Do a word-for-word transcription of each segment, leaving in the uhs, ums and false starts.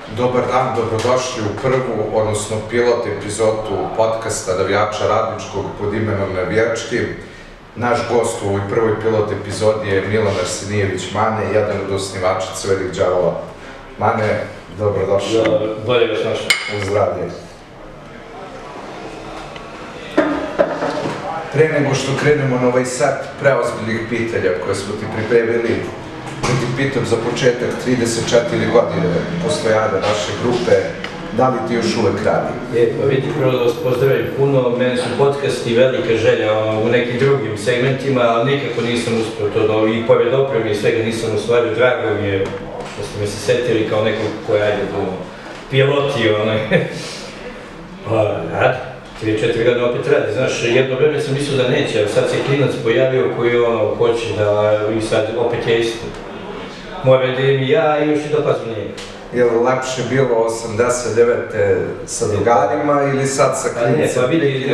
Dobar dan, dobrodošli u prvu, odnosno pilot epizodu podcasta Navijača radničkog pod imenom Navijački. Naš gost u ovoj prvoj pilot epizodi je Milan Arsenijević Mane, jedan od osnivača Crvenih đavola. Mane, dobrodošao. Bolje vas našao. U zdravlje. Pre nego što krenemo na ovaj sat preozbiljnih pitanja koje smo ti pripremili, da ti pitam za početak trideset četiri godine postojanja naše grupe, da li ti još uvek radi? E, pa vidi, prvo da vas pozdravim puno, meni su podcasti velika želja u nekim drugim segmentima, ali nikako nisam uspio to, i pored opreme i svega nisam ostvario. Drago mi je što ste me se setili kao nekog koja ajde do piloti, onaj, pa radi. tri četiri godine opet radi, znaš, jedno vreme sam mislio da neće, ali sad se klinac pojavio koji ono hoće da, i sad opet je isto. Mora da im i ja i još i da pazim njega. Je li lepše bilo osamdeset devete sa drugarima ili sad sa klinicom? Pa vidi,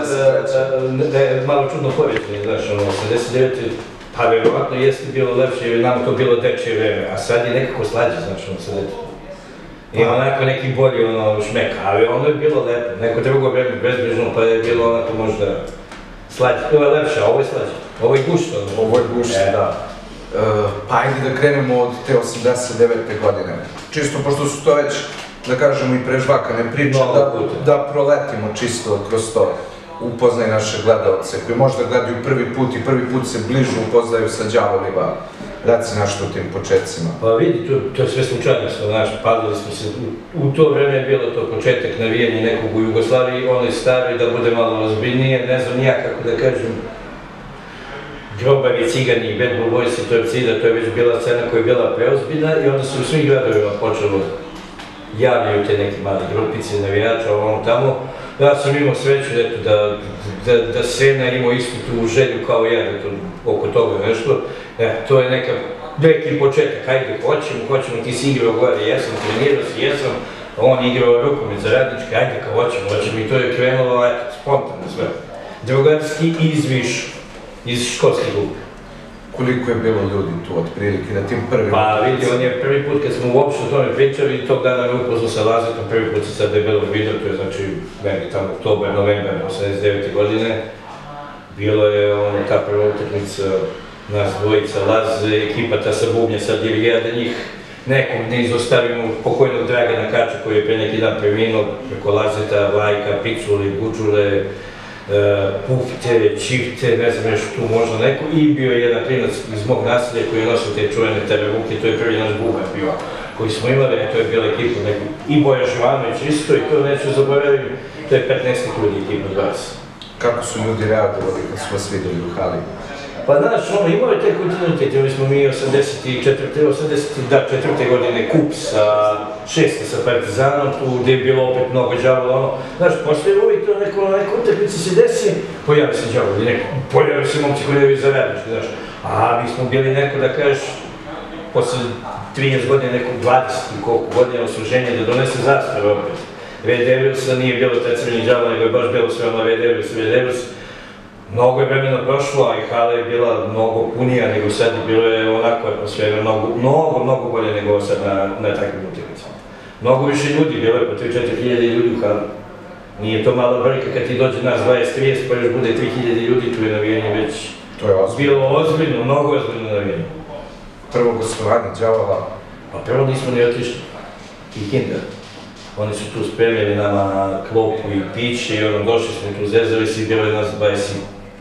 da je malo čudno povećanje, znaš, ono, osamdeset devete pa verovatno jeste bilo lepše jer nam to bilo dečije vreme, a sad je nekako slađe, znaš, ono, sad eto. I onako neki bolji ono šmek, ali ono je bilo lepo, neko drugo vreme bezbrižno pa je bilo onako možda slađe. To je lepše, a ovo je slađe, ovo je gušto. Ovo je gušto, da. Pa ajde da krenemo od te osamdeset devete godine. Čisto, pošto su to već, da kažemo, i prežvakane priče, da proletimo čisto kroz to. Upoznaj naše gledalce koji možda gledaju prvi put i prvi put se bližu upoznaju sa đavolima. Reci nešto o tim početcima. Pa vidi, to je sve slučajnost, znaš, padali smo se, u to vreme je bilo to početak navijanja nekog u Jugoslaviji, onaj stari da bude malo ozbiljnije, ne znam nija kako da kažem, Grobavi, Cigani i Bad Blue Boys i Torcida, to je već bila scena koja je bila preozbiljna i onda su u svim gradovima počelo javljaju te neke mali grupice navijača, ono tamo. Ja sam imao sreću da Sena imao istu tu želju kao ja, oko toga nešto. To je neki početak, hajde, hoćemo, hoćemo, ti si igrao gore, jesam, trenirao si, jesam, on igrao rukomet za radničke, hajde, kao hoćemo, hoćemo i to je krenulo, eto, spontano sve. Drugarski izviš iz školske grupe. Koliko je bilo ljudi tu otprilike na tim prvim? Pa vidi, on je prvi put kad smo uopšte o tome pričali i tog dana me upoznao sa Lazetom, prvi put se sad debelo vidio, to je znači meni tamo oktober, novembar osamdeset devete godine. Bilo je ono ta prva utakmica, nas dvojica, Laze, ekipa ta sa bubnja, sad je ja da njih nekog ne izostavimo pokojnog Dragana Kača koji je pre neki dan preminuo preko Lazeta, Vlajka, Piculi, Bučule, Pufte, Čifte, ne znam nešto tu možda neko, i bio je jedan klinac iz mog naselja koji je nosio te čuvene terevuke, to je prvi naš bubar bio, koji smo imali, to je bila ekipa i Boja Živanović isto, i to neću zaboraviti, to je petnaest ljudi ekipa od vas. Kako su ljudi reagovali kad su vas videli u hali? Pa znaš, ono, imao je te kontinuitet, imali smo mi osamdeset četvrte, osamdeset četvrte godine kup sa šeste sa Partizanom, tu gde je bilo opet mnogo đavola, ono, znaš, postoje uvijek to neko, neko utakmica se desi, pojavi se đavoli, pojavi se momci koji nevi za radnički, znaš, a mi smo bili neko, da kažeš, posle trideset godina, neko dvadeset i koliko godina osluženja da donese zastave opet. Red Devilsa nije bilo taj crveni đavol, nego je baš bilo sve ono Red Devils, Red Devils. Mnogo je vremena prošlo, a i hala je bila mnogo punija nego sad i bilo je onako atmosfera, mnogo, mnogo, mnogo bolje nego sad na takvim utakmicama. Mnogo više ljudi, bilo je po tri do četiri hiljade ljudi u hali. Nije to malo brojka kad ti dođe nas dvadeset trideset, pa još bude tri hiljade ljudi, tu je navijanje već bilo ozbiljno, mnogo ozbiljno navijanje. Prvo gostovanje đavola? Pa prvo nismo ni otišli. I Kinder. Oni su tu spremili nama klopu i piće i ono, došli smo tu zezali si i bilo je nas dvadeset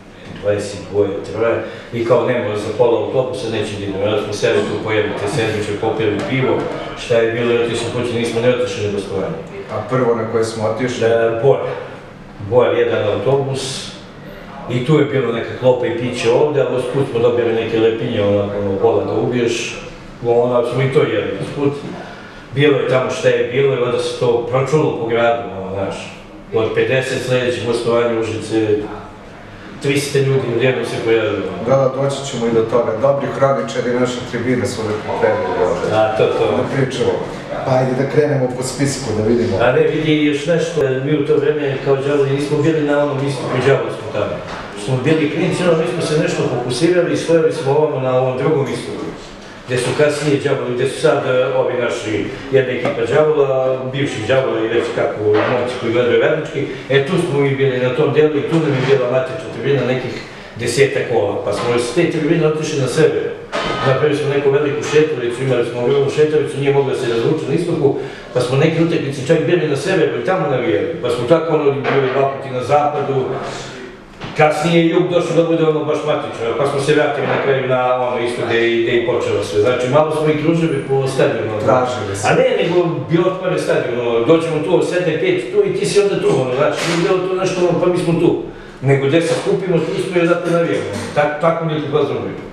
dvoje, troje i kao ne može za pola autobusa, neće da idemo. Onda smo sebe tu pojeli te sandviče, popili pivo, šta je bilo i otišli kući, nismo ne otišli na gostovanje. A prvo na koje smo otišli? Bor. Bor, jedan autobus i tu je bilo neka klopa i piće ovde, ali usput smo dobili neke lepinje, onako, vola da ubiješ, onda smo i to jeli usput. Bilo je tamo šta je bilo i onda se to pročulo po gradu, znaš. Od pedeset sledećih gostovanja Užice, trista ljudi u jednom se pojavilo. Da, da, doći ćemo i do toga. Dobri hroničari naše tribine su uvek pripremili ovde. Da, to, to. Da pričamo. Pa ajde da krenemo po spisku, da vidimo. A ne, vidi još nešto. Mi u to vreme kao đavoli nismo bili na onom istupu đavolskom tamo. Smo bili klinici, ono mi smo se nešto fokusirali i stojali smo ovamo na ovom drugom istupu. gde su kasnije đavoli, gde su sad ovi naši, jedna ekipa đavola, bivših đavola i već kako momci koji gledaju radnički, e tu smo mi bili na tom delu i tu nam je bila matična tribina nekih deseta kola, pa smo s te tribine otišli na sever. Napravili smo neku veliku šetalicu, imali smo ogromnu šetalicu, nije mogla da se razvuče na istoku, pa smo neki utakmice čak bili na severu i tamo navijali, pa smo tako ono bili dva puti na zapadu. Kasnije je jug došao da bude ono baš matično, pa smo se vratili na kraju na ono isto gde je i počelo sve. Znači malo smo i kružili po stadionu. Tražili se. A ne, nego bilo otvore stadion, dođemo tu, sedne pet tu i ti si onda tu, znači nije bilo tu nešto, pa mi smo tu. Nego gde se skupimo, tu smo i zato navijemo. Tako mi je tu bazno bilo.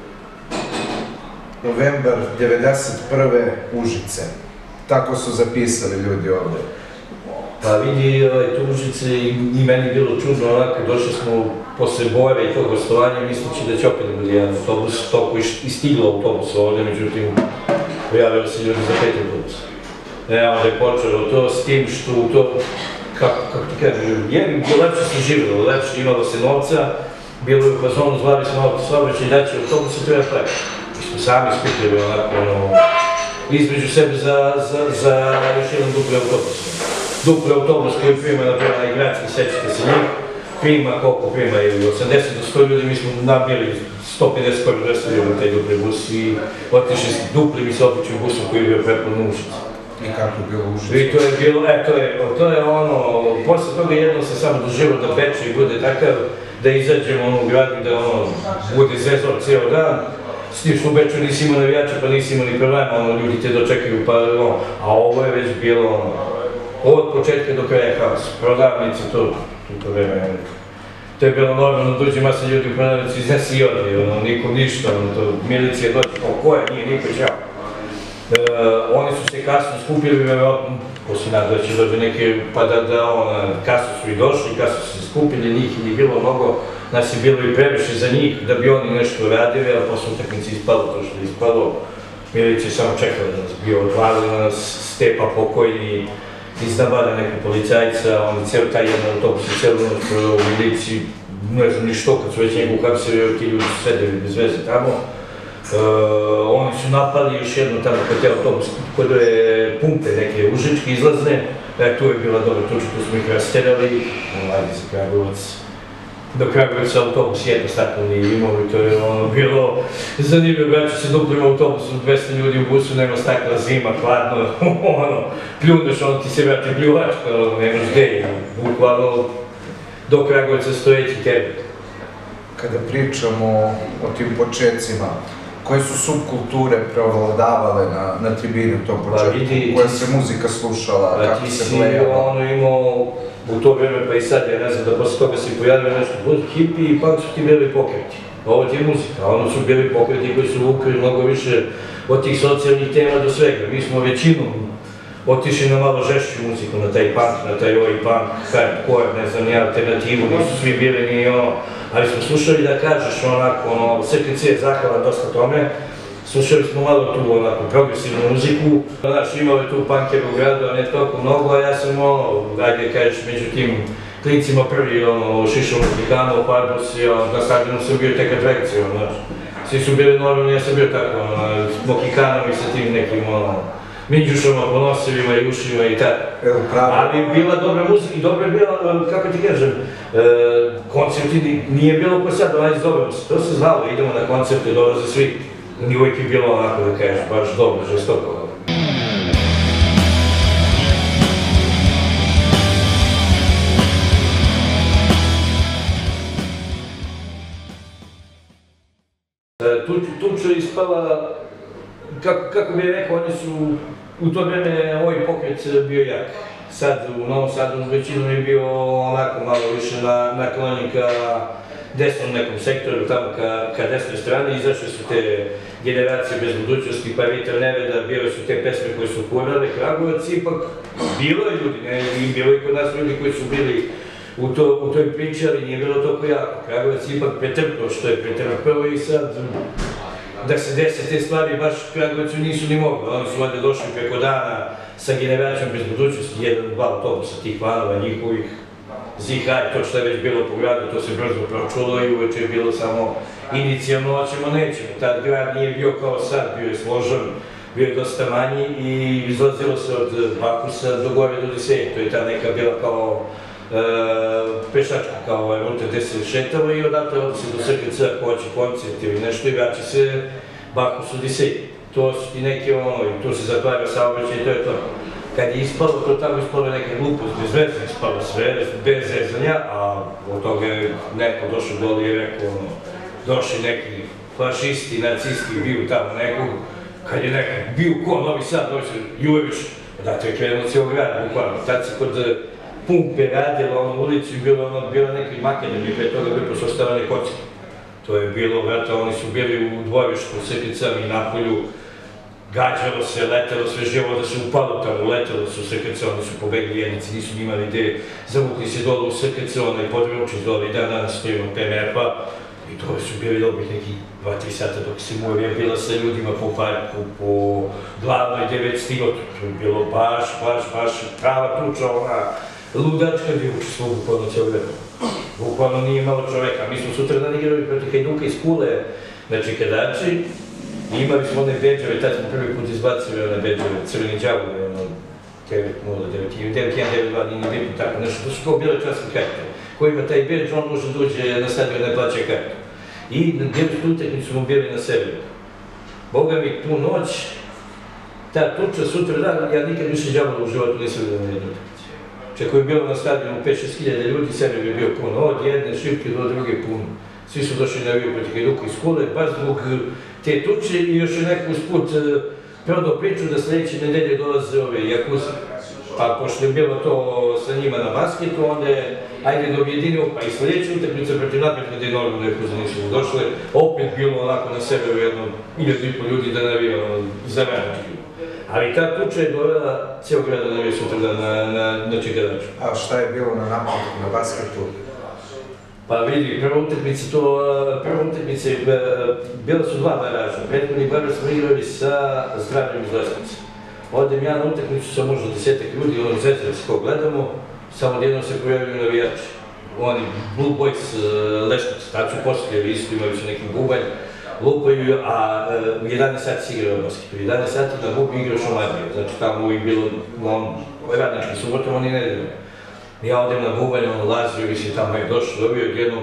Novembar devedeset prve Užice. Tako su zapisali ljudi ovde. Pa vidi, tu Užice i meni je bilo čudno, onako, došli smo posle Bojeva i tog gostovanja, misleći da će opet da bude jedan autobus, toliko i stiglo autobus ovde, međutim, pojavili se ljudi za pet autobus. E, onda je počelo to s tim što to, kako ti kažem, je bilo lepše se živjelo, lepše imalo se novca, bilo je u fazonu, zvali smo auto saobraćaj i daći autobus i treba praviti. Mi smo sami skupili onako, ono, između sebe za još jedan dupli autobus. Dupli autobus koji prima, naprijed, na Igratski, sećate se njih, prima koliko prima, ili osamdeset do sto ljudi, mi smo nabili sto pedeset do dvesta ljudi na taj dupli bus i otišli s duplim i s običnim busom koji je bio prepun u Užicu. I kako je bilo Užicu? I to je bilo, e, to je ono, posle toga jedno se samo doživo da peče i bude takav, da izađemo u gradu i da ono, bude zezor cijel dan. S tim što u Beču nisi imao navijača, pa nisi imao ni problema, ono, ljudi te dočekaju, pa ono, a ovo je već bilo ono, od početka do kraja haos, prodavnice, to, to vreme, to je bilo normalno, dođe masa ljudi u prodavnicu, iznesi i odli, ono, nikom ništa, ono, to, milicija dođe, o, ko je, nije, niko čao. Oni su se kasno skupili, verovatno, ko si nadao da će dođe neke, pa da, ona, kasno su i došli, kasno su se skupili, njih nije bilo mnogo, nas je bilo i previše za njih, da bi oni nešto radili, a posle utakmice ispalo to što je ispalo. Milicija je samo čekala da nas bio odvalila nas, Stepa pokojni, iznabada nekog policajca, oni cijel taj jedan autobus i cijelu noć prodao u miliciji, ne znam ni što, kad su već njegu uhapsili, ti ljudi su sedeli bez veze tamo. Oni su napali još jedno tamo kod te autobus, kod je pumpe neke užičke izlazne, tu je bila dobra tuča, tu smo ih rasterali, ajde za Kragujevac. Do Kragujevca autobus jednostavno nije imao i to je bilo zanimljivo, vraću se duplim autobusom, dvesta ljudi u busu, nema stakla, zima, hladno, ono, pljuneš, ono ti se vrati pljuvačka, ono, nemaš gde, bukvalno do Kragujevca stojeći tebe. Kada pričamo o tim početcima, koje su subkulture preovladavale na tribini u tom početku, koja se muzika slušala, kako se blejala? Ono imao u to vreme, pa i sad, ja ne znam da posle toga se pojavio nešto, hipi i punk su ti bili pokreti. Ovo ti je muzika, ono su bili pokreti koji su vukli mnogo više od tih socijalnih tema do svega. Mi smo većinom otišli na malo žešću muziku, na taj punk, na taj oi punk, hardcore, ne znam, ni alternativu, nisu svi bili ni ono, ali smo slušali da kažeš onako, ono, S K C je zahvala dosta tome, slušali smo malo tu onako progresivnu muziku, znaš, imao je tu punkera u gradu, a ne toliko mnogo, a ja sam ono, ajde kažeš, među tim klincima prvi, ono, šišao muzikano, Parbos i na stadionu sam bio tek atrakcijom, znaš. Svi su bili normalni, ja sam bio tako, ono, s mokikanom i sa tim nekim, ono, minđušama po nosevima i ušima i tako. Ali je bila dobra muzika i dobro je bila, kako ti kažem, koncerti nije bilo ko sad, onaj dobro, to se znalo, idemo na koncerte, dolaze svi. Ni uvijek je bilo onako da kažeš, baš dobro, žestoko. Tuča je ispala, kako bih rekao, oni su, u to vreme ovaj pokret bio jak. Sad u Novom Sadu većinom je bio onako malo više naklonjen ka desnom nekom sektoru, tamo ka desnoj strani, izašle su te generacije bez budućnosti, pa Vitar Neveda, bile su te pesme koje su kurale, Kragujevac, ipak bilo je ljudi, i bilo je kod nas ljudi koji su bili u toj priči, ali nije bilo toliko jako. Kragujevac ipak pretrpao što je pretrpao i sad da se dese te stvari, baš Kragujevcu nisu ni mogli. Oni su ovdje došli preko dana sa generacijom bez budućnosti, jedan, dva autobusa tih vanova njihovih, zihaj, to što je već bilo po gradu, to se brzo pročulo i uveče je bilo samo inicijalno hoćemo, nećemo. Tad grad nije bio kao sad, bio je složan, bio je dosta manji i izlazilo se od Bakusa do gore do Diseja. To je ta neka bila kao pešačka, kao ruta gde se šetalo i odatle odlazi do S K C ako hoće koncert ili nešto i vraća se Bakus u Disej. To su ti neke ono, i tu se zatvara saobraćaj i to je to. Kad je ispalo, to tamo ispalo je neka glupost, bez veze ispalo sve, bez zezanja, a od toga je neko došao dole i rekao, ono, došli neki fašisti, nacisti, bio tamo nekog, kad je neko bio ko Novi Sad, došli Jurević, odatle je krenuo cijel grad, bukvalno, tad se kod pumpe radila ono ulicu i bilo ono, bila neki makadem i pre toga bi posostavane kocke. To je bilo, vrata, oni su bili u dvorištu, u S K C-am i napolju, gađalo se, letelo sve živo da se upalo tamo, letelo su u S K C, oni su pobegli jednici, nisu imali gde, zavukli se dole u S K C, onaj područni dole i dan danas stojimo P M F-a i to su bili dobih neki dva tri sata dok se Murija bila sa ljudima po parku, po glavnoj gde već stigo, to je bilo baš, baš, baš prava tuča, ona ludačka gdje učestvovao bukvalno cijelo vreme. Bukvalno nije malo čoveka, mi smo sutra dan igrali protiv Hajduka iz Kule, znači Kadači, i imali smo one bedževe, tad smo prvi put izbacili one bedževe, crveni đavovi, ono, devet nula devet jedan devet dva, nije bitno tako, nešto, to su kao bile časne karte. Ko ima taj bedž, on može dođe na stadion ne plaća kartu. I na devetu utakmicu smo bili na severu. Boga mi, tu noć, ta tuča sutra dan, ja nikad više đavola u životu nisam vidio na jednu utakmicu. Čeko je bilo na stadionu pet šest hiljada ljudi, sever je bio puno, od jedne šipke do druge puno. Svi su došli na Rio protiv Hajduka iz Kule, baš zbog te tuče i još je neko usput prodao priču da sljedeće nedelje dolaze ove Jakuze. Pa pošto je bilo to sa njima na basketu, onda je ajde da objedinimo, pa i sljedeća utakmica protiv Napretka gde je normalno Jakuze nisu došle, opet bilo onako na severu jedno hiljadu i po ljudi da navija za Radnički. Ali ta tuča je dovela cijel grad da navija sutra na Čekadaču. A šta je bilo na Napretku, na basketu? Pa vidi, prva utakmica to, prva utakmica, bila su dva baraža. Prethodni baraž smo igrali sa Zdravljom iz Leskovca. Odem ja na utakmicu sa možda desetak ljudi, ono zezre se kao gledamo, samo odjednom se pojavljaju navijači. Oni Blue Boys Leskovca, tad su postavljali isto, imali su neki bubanj, lupaju, a u jedanaest sati se igrao basket. U jedanaest sati na bubi igrao Šumadija, znači tamo je bilo Radnički subotom, oni nedeljom. Ja odem na bubanj, ono Lazio i si tamo je došlo, dobio jednom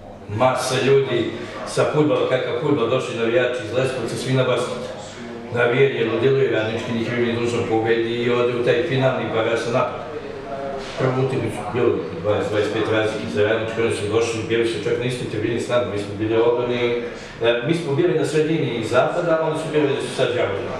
masa ljudi sa fudbala, kakav fudbal, došli navijači iz Leskovca, svi na basket. Navijanje, ludilo i Radnički, njih je mi dužno pobedi i ode u taj finalni baraž sa Napretkom. Prvu utakmicu bilo dvadeset do dvadeset pet razlike za Radnički, oni su došli, bili su čak na istoj tribini s nama, mi smo bili odbrani, mi smo bili na sredini zapada, a oni su bili da su sad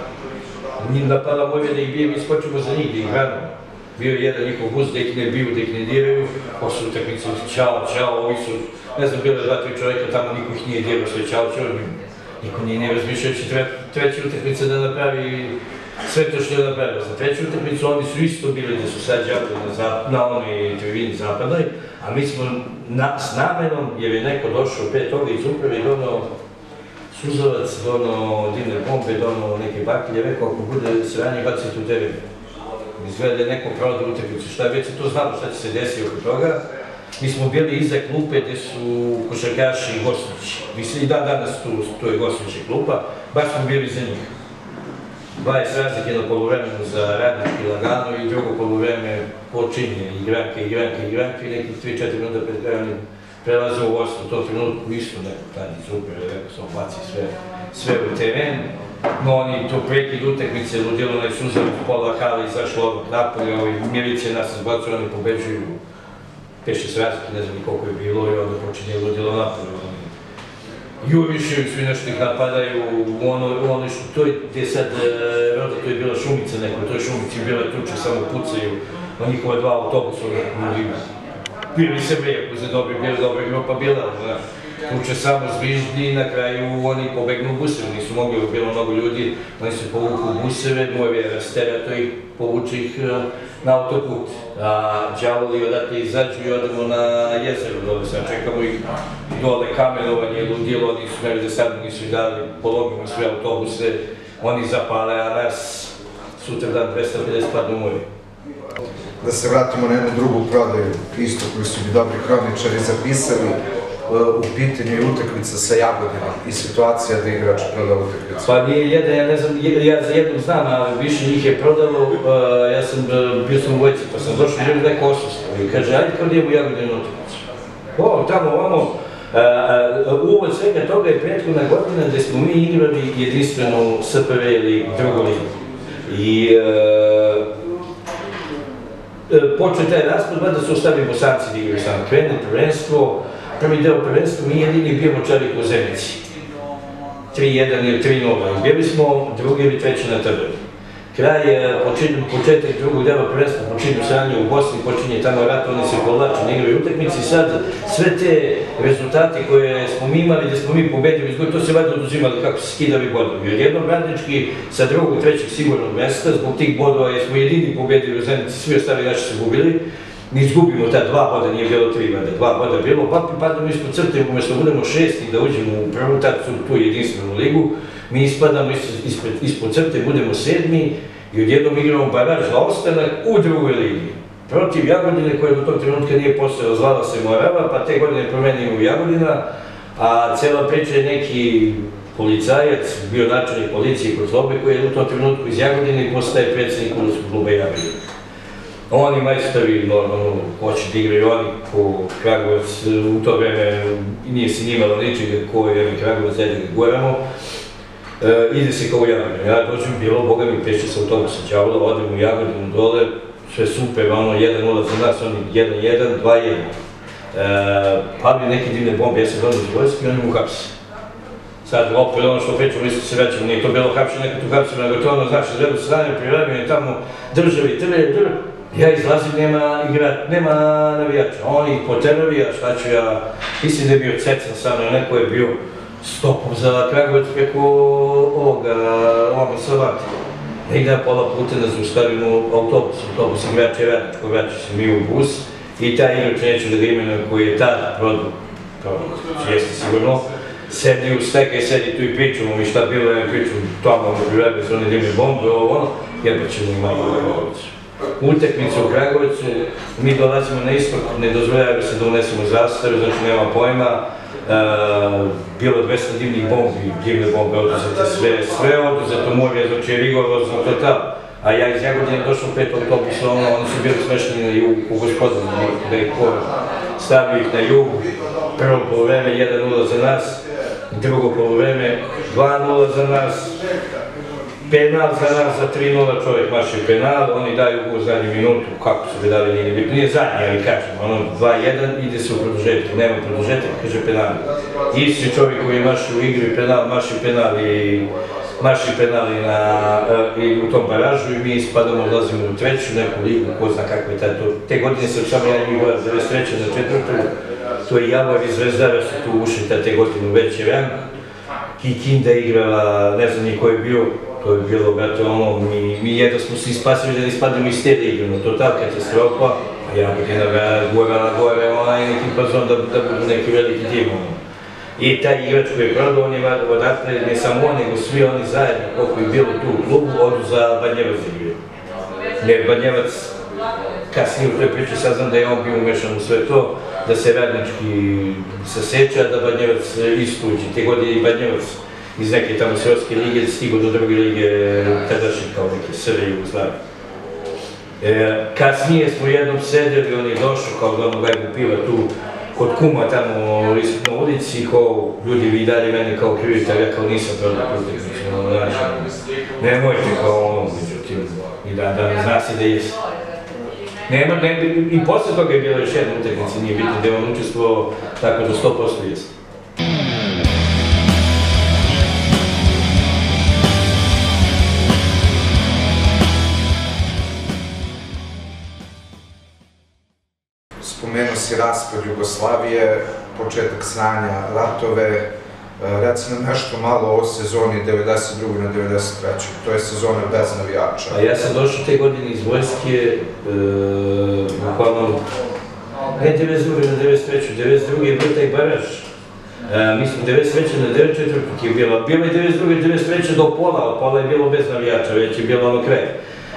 đavoli. Napala moje da ih bijem, iskočimo za njih, da ih hranimo. Bio je jedan njihov bus, da ih ne biju, da ih ne diraju, posle utakmice, čao, čao, ovi su, ne znam, bilo je dva, tri čovjeka, tamo niko ih nije dirao, sve čao, čao, niko nije ne razmišljao će treća utakmica da napravi sve to što je napravila. Za treću utakmicu oni su isto bili da su sad đavoli na onoj tribini zapadnoj, a mi smo s namenom, jer je neko došao pre toga iz uprave i donao suzavac, donao dimne bombe, donao neke baklje, rekao ako bude sranje, bacite u teren. Izgleda da je neko prodao utakmicu, šta već se to znalo šta će se desiti oko toga. Mi smo bili iza klupe gde su košarkaši i Goslići. Mislim i dan danas tu je Goslići klupa, baš smo bili za njih. dvadeset razlike na polovremenu za Radnički lagano i drugo polovreme počinje igranke, igranke, igranke i nekih tri četiri minuta pred krajem prelaze u vodstvo. U tom trenutku isto neko tad iz uprave, rekao sam, baci sve u teren. No oni to prekid utakmice, ludilo na Suzavu, pola hale izašlo odmah napolje, ovi milicije nas izbacuju, oni pobeđuju pet šest razlike, ne znam koliko je bilo i onda počinje ludilo napolje. Jurišaju svi nešto ih napadaju, ono što to je gdje sad roda, to je bila šumica neko, to je šumici bila tuča, samo pucaju na njihova dva autobusa, ljudi bili se vrijeko za dobri, bila dobra grupa bila, tuče samo zviždi i na kraju oni pobegnu u buseve, nisu mogli, bilo mnogo ljudi, oni se povuku u buseve, moj je rasterato ih, povuče ih na autoput, a đavoli odatle izađu i odemo na jezero, dole sad čekamo ih dole kamenovanje, ludilo, oni su nevi za sad nisu i dali, polomimo sve autobuse, oni zapale, a nas sutra dan dvesta pedeset padne u more. Da se vratimo na jednu drugu prodaju, isto koju su mi dobri kroničari zapisali. u pitanju i utakmica sa Jagodinom i situacija da igrač proda utakmicu? Pa nije jedan, ja ne znam, ja za jednog znam, ali više njih je prodalo, ja sam, bio sam u Vojci, pa sam došao i želim neko osustvo i kaže, ajde kao idemo u Jagodinu utakmicu. O, tamo, ovamo, uvod svega toga je prethodna godina gde smo mi igrali jedinstvenu S P V ili drugu ligu. I počeo taj raspad, da su ostavili Bosanci da igraju samo. Krene prvenstvo, prvi deo prvenstva, mi jedini bijemo Čarik u Zenici. tri jedan ili tri nula. Bili smo drugi ili treći na tabeli. Kraj, početak drugog dela prvenstva počinju sranje u Bosni, počinje tamo rat, oni se povlače, ne igraju utakmici. Sad sve te rezultate koje smo mi imali, gde smo mi pobedili, to se valjda oduzimali kako se skidali bodovi. Jer jednom radnički sa drugog, trećeg sigurnog mesta, zbog tih bodova jer smo jedini pobedili u Zenici, svi ostali naši se gubili. Mi izgubimo ta dva boda, nije bilo tri boda, dva boda bilo, pa padamo ispod crte, umjesto budemo šesti da uđemo u prvu tu jedinstvenu ligu, mi ispadamo ispod crte, budemo sedmi i odjednom igramo baraž za ostanak u drugoj ligi. Protiv Jagodine koja do tog trenutka nije postojala, zvala se Morava, pa te godine promenimo u Jagodina, a cela priča je neki policajac, bio načelnik policije kod Zlobe koji je u tom trenutku iz Jagodine i postaje predsjednik Udruženog kluba Jagodina. Oni majstori, normalno, hoće da igraju oni ko Kragujevac, u to vreme nije se nimalo ničega ko je Kragujevac, ajde ga goramo. Ide se kao u Jagodinu. Ja dođem, bilo, boga mi, peče sa autobusa Đavola, odem u Jagodinu dole, sve super, ono, jedan nula za nas, oni jedan jedan, dva jedan. Pali neke divne bombe, ja sam dođem iz vojske i oni mu hapse. Sad, opet ono što pričamo, isto se vraćamo, nije to bilo hapše, neka tu hapse, nego to ono, znaš, izvedu strane, privremeni tamo, državi, trve, drve. Ja izlazim, nema navijača, oni ih poterovi, a šta ću ja, mislim da je bio Cecan sa mnom, neko je bio stopom za Kragujevac preko ovoga, ovoga Savati. Negdje ja pola puta da zaustavimo autobus, autobus igrač je radničko, vraća se mi u bus i taj igrač, neću da ga imenujem, koji je tada prodao, jeste sigurno, sedi u steka i sedi tu i pričamo mi šta bilo, ja pričam tamo u privrebe za one divne bombe, ovo ono, jeba ćemo i malo u Kragujevacu. Utakmicu u Kragujevacu, mi dolazimo na istok, ne dozvoljaju se da unesemo zastavu, znači nema pojma. Bilo dvesta divnih bombi, divne bombe oduzete sve, sve oduzeto morje, znači je rigorozno total. A ja iz Jagodine došao pet autobusa, oni su bili smešteni na jugu, u Gospodinu, da ih stavio ih na jugu. Prvo polovreme jedan nula za nas, drugo polovreme dva nula za nas. Penal za nas, za tri nula čovjek maši penal, oni daju u zadnju minutu, kako su ga dali, nije, nije zadnji, ali kažem, ono dva jedan, ide se u produžetku, nema produžetka, kaže penal. Isti čovjek koji maši u igri penal, maši penal i maši penal i, na, i u tom baražu i mi ispadamo, odlazimo u treću neku ligu, ko zna kako je taj to. Te godine sam samo ja njih gledao, devedeset treće na četvrtu, to je Javar i Zvezdara su tu ušli te godine u veći rang. Kikinda igrala, ne znam ni ko je bio, to je bilo, brate, ono, mi jedno smo se ispasili da ne ispademo iz te igre, no total katastrofa, a Jagodina ga gorala gore, onaj neki pazon da budu neki veliki tim, ono. I taj igrač koji je prodao, on je odatle, ne samo on, nego svi oni zajedno, koliko je bilo tu u klubu, odu za Banjevac da igraju. Jer Banjevac, kasnije u toj priči saznam da je on bio umešan u sve to, da se radnički saseća, da Banjevac istuđi. Te godine i Banjevac iz neke tamo srpske lige stigo do druge lige tadašnje kao neke Srbe i Jugoslavije. Kasnije smo jednom sedeli, on je došao kao da ono gajbu piva tu kod kuma tamo na ulici, kao ljudi vi dalje mene kao krivite, a ja kao nisam prodao utakmicu, znači, nemojte kao ono, međutim, i da ne zna se da jesi. Nema, i posle toga je bila još jedna utakmica, nije bitno da je on učestvovao tako da sto posto jeste. Spomenuo si raspad Jugoslavije, početak sranja, ratove, reci nam nešto malo o sezoni devedeset druge na devedeset treće to je sezona bez navijača. A ja sam došao te godine iz vojske, bukvalno, ne devedeset druge na devedeset treće devedeset druge je bio taj baraž. Mislim, devedeset treće na devedeset četvrte je bila, bilo je devedeset druge na devedeset treće do pola, od pola je bilo bez navijača, već je bilo ono kraj.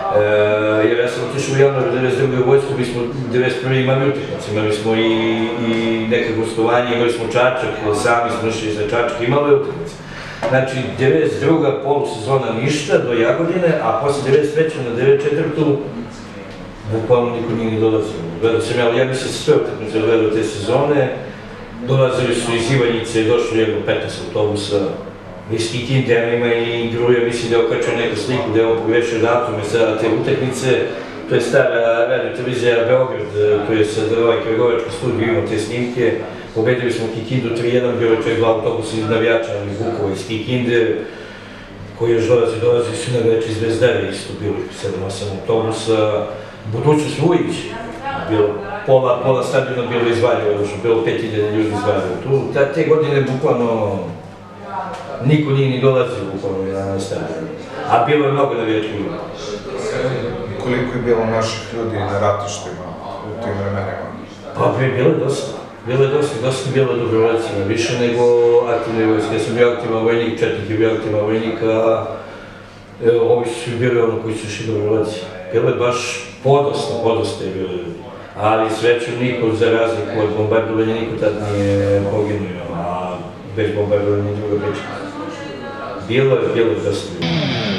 Jer ja sam otišao u januaru devedeset druge u vojsku, mi smo devedeset prve imali utakmice, imali smo i neke gostovanje, imali smo Čačak, sami smo išli za Čačak, imali utakmice. Znači, devedeset druga polusezona ništa do Jagodine, a posle devedeset treće na devedeset četvrtu bukvalno niko nije ni dolazio. Gledao sam ja, ja bi se sve utakmice gledao te sezone, dolazili su iz Ivanjice, došlo jedno petnaest autobusa, iz Kikinde, ima i Gruja, mislim da je okačio neku sliku, da je on pogrešio datume za te utakmice. To je stara radio televizija Beograd, to je sad ovaj Kragovački studij, imao te snimke. Pobedili smo Kikindu tri jedan, bilo je čovjek dva autobusa iz navijača, iz Vukova, iz Kikinde, koji još dolazi, dolazi su na veći iz Vezdare, isto bilo sedam osam autobusa. Budućnost Vujić, bilo pola, pola stadiona bilo iz Valjeva, bilo pet hiljada ljudi iz Valjeva. Tu, te godine bukvalno niko nije ni dolazio bukvalno na stadion, a bilo je mnogo navijačkih ljudi. Koliko je bilo naših ljudi na ratištima u tim vremenima? Pa bilo je dosta. Bilo je dosta, dosta bilo dobrovoljcima, više nego aktivne vojske. Ja sam bio aktivan vojnik, četnik je bio aktivan vojnik, a ovi su bili ono koji su išli dobrovoljci. Bilo je baš podosta, podosta je bilo ljudi. Ali srećom niko, za razliku od bombardovanja, niko tad nije poginuo, a bez bombardovanja druga priča. Bilo je, bilo je dosta ljudi.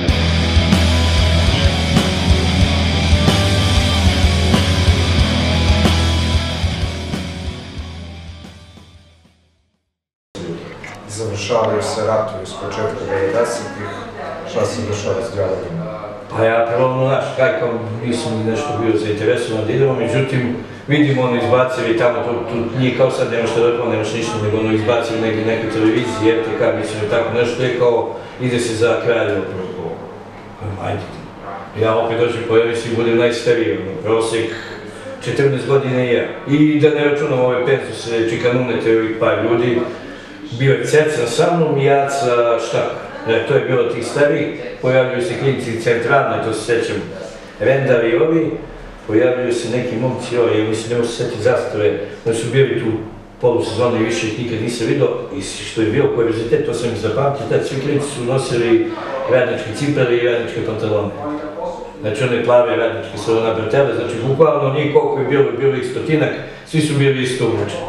Završavaju se ratovi s početka devedesetih, šta se dešava s Đavolom? Pa ja prvo, znaš, kaj kao nisam nešto bio zainteresovan da idemo, međutim, vidimo ono izbacevi tamo, tu nije kao sad nemaš telefon, nemaš ništa, nego ono izbacevi negdje neku televiziji, R T K, mislim i tako nešto, je kao ide se za Kraljevo prvo. Ajde. Ja opet dođem po emisiji i budem najstariji, ono, prosjek četrnaest godina i ja. I da ne računam ove penzuse, čikanunete ovih par ljudi, bio je Cecan sa mnom i Jaca Štak. To je bilo tih starih, pojavljuju se klinici centralne, to se sećam, Rendar i ovi, pojavljuju se neki momci, ja mislim, ne mogu se setiti zastave, oni su bili tu polusezone i više ih nikad nisam vidio, i što je bio kuriozitet, to sam ih zapamtio, tad svi klinici su nosili radničke cipele i radničke pantalone. Znači one plave radničke su ona bretele, znači bukvalno nije koliko je bilo, bilo ih stotinak, svi su bili isto uvučeni.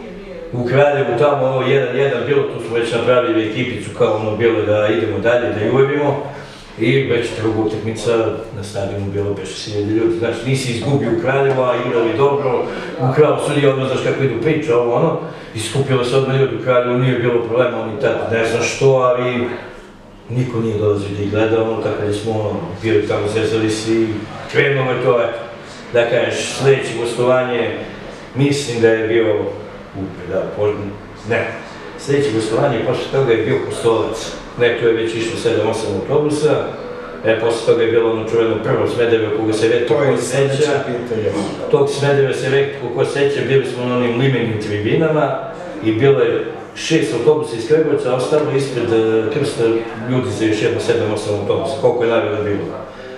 U Kraljevu tamo ono jedan jedan bilo, tu smo već napravili ekipicu kao ono bilo da idemo dalje, da jurimo i već druga utakmica na stadionu bilo bez hiljada ljudi. Znači nisi izgubio u Kraljevu, a igrali dobro, u Kraljevu sudi odmah znaš kako idu priča, ovo ono, i skupilo se odmah ljudi u Kraljevu, nije bilo problema, oni tad ne znam što, ali niko nije dolazio da ih gleda, ono, tako da smo ono, bili tamo, zezali si, krenulo je to, eto, da kažeš, sljedeće gostovanje, mislim da je bio Da, ne. Sljedeće gostovanje, posle toga je bio Kostolac. Ne, to je već išlo sedam osam autobusa. Posle toga je bilo ono čuveno prvo Smederevo, koga se retko ko seća. Tog Smedereva se retko ko seća, bili smo na onim limenim tribinama i bilo je šest autobusa iz Kragujevca, a ostalo ispred Krsta ljudi za još jedno sedam osam autobusa, koliko je naravno bilo.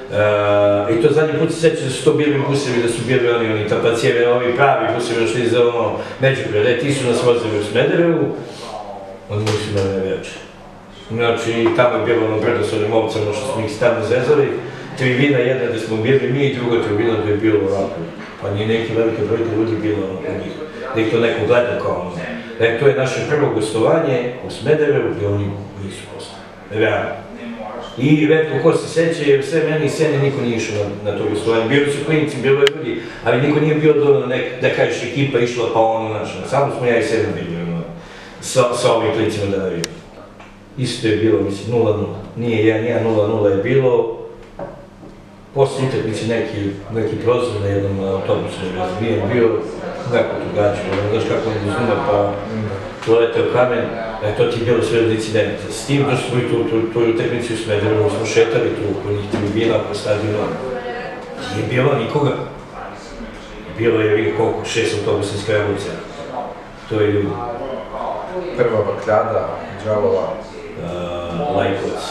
I to zadnji put se seća da su to bili busevi, da su bili oni, oni tapacijeri, ovi pravi busevi došli za ono Međugrad, ti su nas vozili u Smederevu, oni nisu imali navijače. Znači, tamo je bilo ono brdo s onim ovcama što smo ih stavno zezali, tribina jedna gde smo bili mi i druga tribina gde je bilo ovako. Pa nije neki velike brojke ljudi bilo ono kod njih, da ih to neko gleda kao ono. Dakle, to je naše prvo gostovanje u Smederevu gde oni nisu postali, realno. I retko ko se seća, jer sve meni i Sene niko nije išao na to gostovanje. Bili su klinici, bilo je ljudi, ali niko nije bio da kažeš ekipa išla pa ono našo. Samo smo ja i Sene bili sa ovim klinicima da navijemo. Isto je bilo, mislim, nula nula. Nije jedan jedan, nula nula je bilo. Posle utakmice neki prozor na jednom autobusu, nije bio neko tu gađe, znaš kako on izuma pa dolete u kamen, to ti je bilo sve od incidenta. S tim da smo i tu utakmici u Smederevu, smo šetali tu oko njih tribina, po stadionu. Nije bilo nikoga. Bilo je koliko, šest autobusa iz Kragujevca. To je ljudi. Prva bakljada, Đavola. Lajkovac.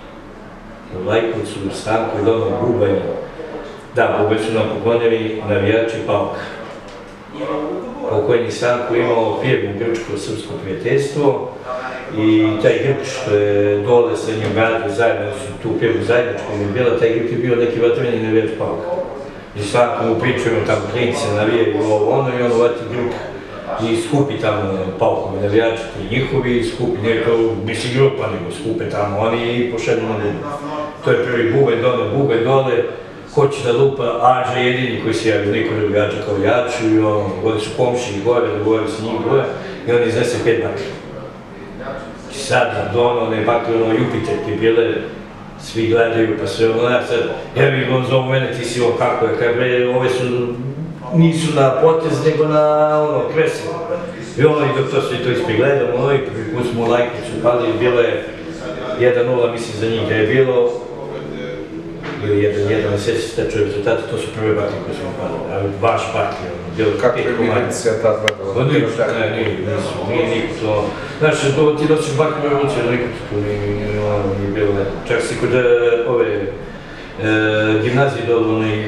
U Lajkovcu, u Stanku i Donom Bubanju. Da, Bubanj su nam poklonili navijači Pauka. pokojni Stanko imao firmu Grčko-srpsko prijateljstvo i taj Grk što je dole sa njim radio zajedno, su tu firmu zajedničku im bila, taj Grk je bio neki vatreni navijač Pauka. I Stanko mu pričujemo tamo klinci navijaju ovo ono i on uvati Grk i skupi tamo Paukovi navijači koji njihovi, skupi neko, misli grupa nego skupe tamo oni i pošednu na lupu. To je prvi bubanj dole, bubanj dole, hoće da lupa, Ađa jedini koji se javio, niko ne Ađa kao jaču i ono, ovdje su komšiji gore, dogovorili se njih gore i on iznese pet bakra. I sad, do ono, one bakre, ono, Jupiterke bile, svi gledaju pa sve ono, ja sad, evo ih on zovu mene, ti si ovo kako je, kaj bre, ove su, nisu na potez, nego na, ono, kresima. I ono, i dok to sve to ispregledamo, ono, i prvi put smo lajkicu pali, bilo je jedan nula, mislim, za njih da je bilo, ili jedan, jedan na sjeći stečuje rezultata, to su prve bakre koje smo pali, baš bakre, ono, bilo kako je milicija tad gledala? Pa ništa, ne, nije, nisu, nije niko to, znaš, ti nosiš bakre u revoluciju, niko to nije bilo, ne, čak si kod ove gimnazije dole, onaj,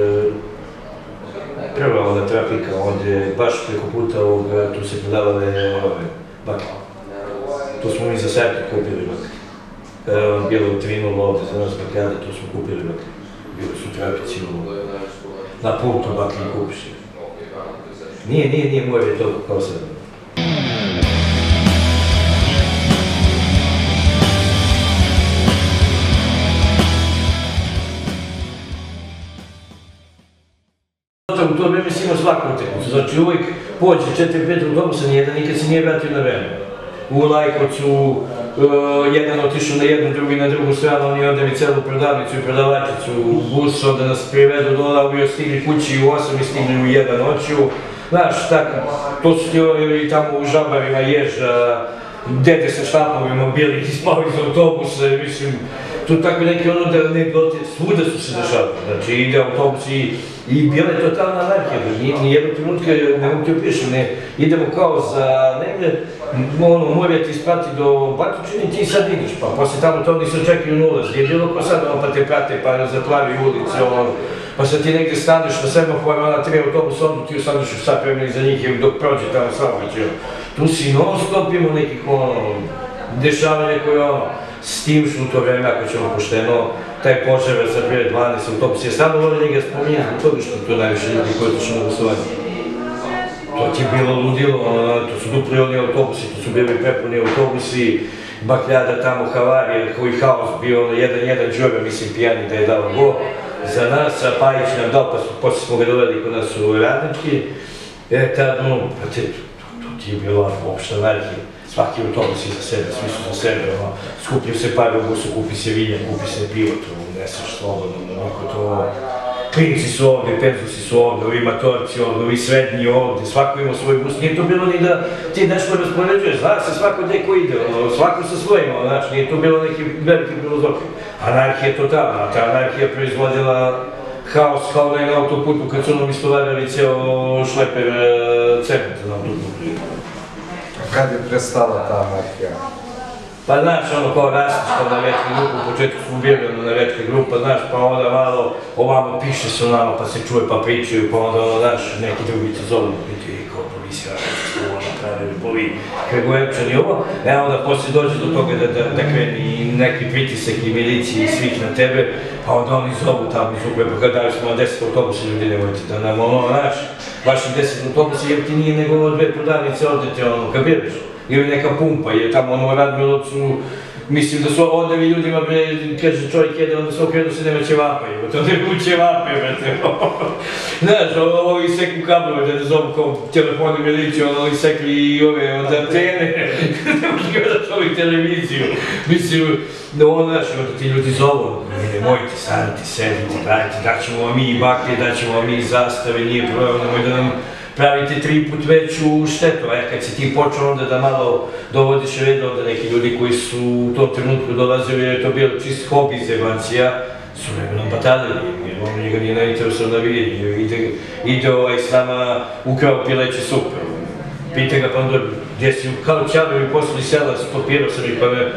prva ona trafika, ovdje, baš preko puta ovoga, tu se prodavale ove bakre, tu smo mi za sajtu kupili bakre. Bilo tri nula ovdje za nas bakljada, tu smo kupili bakre. Bili su trafici na putu bakre i kupiš. Nije, nije, nije moje je toliko kao sad. U to vreme si imao svaku utakmicu, znači uvijek pođe četiri pet autobusa, nijedan nikad se nije vratio na vreme. U Lajkovcu, jedan otišao na jednu, drugi na drugu stranu, oni onda mi celu prodavnicu i prodavačicu u bus, onda nas privedu dole, bio stigli kući u osam i stigli u jedan noću. Znaš, tako, to su ti i tamo u Žabarima ježa, dede sa štapovima bili i spali iz autobusa, mislim, tu tako neki ono da anegdote, svuda su se dešavali, znači ide autobus i i bila je totalna anarhija, nijednog trenutka ne mogu ti opišem, ne, idemo kao za negdje, ono, mora ti isprati do Batočine i ti sad vidiš, pa posle tamo to nisu čekaju na ulaz, je bilo ko sad, ono, pa te prate, pa zatlavi ulice, ono, pa sad ti negdje staneš na semaforu, ona tri autobusa, onda ti ostaneš u sat vremena iza njih dok prođe tamo saobraćaj, tu si non stop imao nekih, ono, dešavanja koje, ono, s tim što u to vreme, ako ćemo pošteno, taj požar za prije dvanaest autobusa, ja stvarno volim njega spominjati zbog toga što to najviše ljudi koji otišli na glasovanje. To ti je bilo ludilo, to su dupli oni autobusi, to su bili prepuni autobusi, bakljada tamo, havarije, koji haos bio, jedan, jedan džobe, mislim, pijani da je dao go za nas, a Pajić nam dao, pa posle smo ga doveli kod nas u Radnički, e, tad, no, pa te, to ti je bilo opšta anarhija. Svaki autobus je za sebe, svi su za sebe, skupljaju se pare u busu, kupi se vinja, kupi se pivo, to uneseš slobodno, onako to... Klinci su ovdje, penzusi su ovdje, ovi matorci ovdje, ovi srednji ovdje, svako ima svoj bus, nije to bilo ni da ti nešto raspoređuješ, zna se svako gdje ko ide, svako sa svojima, znači nije to bilo neki veliki filozofij. Anarhija je totalna, a ta anarhija proizvodila haos kao onaj na autoputu kad su nam istovarjali cijel šleper cementa na autoputu. Kad je prestala ta anarhija? Pa znaš, ono kao rastiš kao navijačka grupa, u početku smo bili ono navijačka grupa, znaš, pa onda malo ovamo piše se onamo, pa se čuje, pa pričaju, pa onda ono, znaš, neki drugi te zovu, biti kao policija, što ovo napravili, boli, Kragujevčani ovo, e onda poslije dođe do toga da kreni neki pritisak i milicije i svih na tebe, pa onda oni zovu tamo iz Ugreba, pa kada dali smo na deset autobusa ljudi, nemojte da nam ono, znaš, vaših deset autobusa, jer ti nije nego dve prodavnice odete, ono, kad biraš. Ili neka pumpa, jer tamo ono Radmilovcu, mislim da su odevi ljudima, kaže čovjek jede, onda se okredu se nema ćevapaju, to ne u ćevape, brate. Znaš, ovo isekli kablove, da ne zovu kao telefoni miliciju, ono isekli i ove od antene, ne možeš gledaš ovih televiziju. Mislim, da ono, znaš, onda ti ljudi zovu, nemojte staniti, sedite, gledajte, daćemo vam mi i baklje, daćemo vam mi i zastave, nije problem, nemoj da nam pravite tri put veću štetu, a kad si ti počeo onda da malo dovodiš red, onda neki ljudi koji su u tom trenutku dolazili, jer je to bilo čist hobi zebancija, su vremenom batalili, jer on njega nije nainteresuo na vijenje, ide ovaj s nama ukrao pileće supe, pita ga pa onda gdje si kao Ćabevi poslali sela, stopirao sam ih pa me,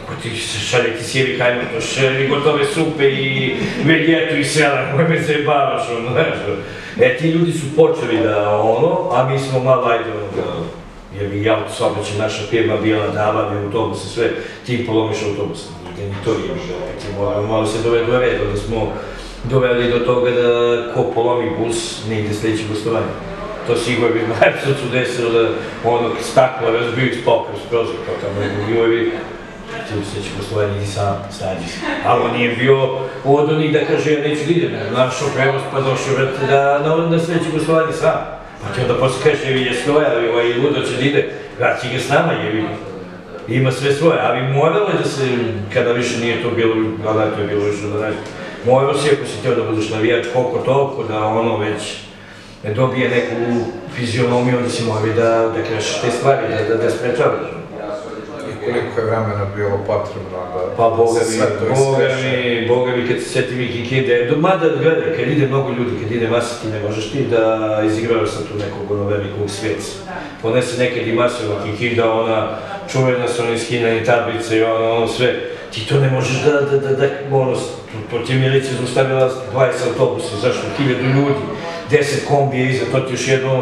Kako ti šalje ti sjeli kajmatoš, i gotove supe i vegetu i sela, koje me zajebavaš, ono, znaš. E, ti ljudi su počeli da, ono, a mi smo malo, ajde, ono, jer bi autosaobraćaj, naša firma bila nabavlja autobuse, sve, ti polomiš autobus. Ni to nije bilo, malo se dovedu na red, onda smo doveli do toga da ko polomi bus ne ide sljedeće gostovanje. To se Igor bi Marcocu desilo da ono staklo razbiju iz pokra s prozor, kao tamo nekog Igorovi, ti u sljedeće gostovanje idi sam, snađi se. Ali on nije bio od onih da kaže ja neću da idem, našao prevoz pa došao vrti da na sljedeće gostovanje sam. Pa ti onda posle kažeš jevi je stoja, ovaj ludo će da ide, vraći ga s nama jevi. Ima sve svoje, ali moralo je da se, kada više nije to bilo, ali to je bilo još da nešto, moralo si ako si htio da budeš navijač koliko toliko, da ono već dobije neku fizionomiju, onda si morali da krešiš te stvari, da sprečavaš. I koliko je vremena bilo potrebno da se sve to iskreše? Pa boga mi kad se seti mi Kikinde, mada gledaj, kad ide mnogo ljudi, kad ide masa ti ne možeš ti da izigravaš sa tu nekog ono velikog svijeca. Ponese nekad i masova Kikinda, ona čuvena su one skinjene tablice i ono sve, ti to ne možeš da, da, da, da, ono, to ti milicija zaustavila dvadeset autobusa, zašto, hiljadu ljudi, deset kombija iza, to ti još jedno,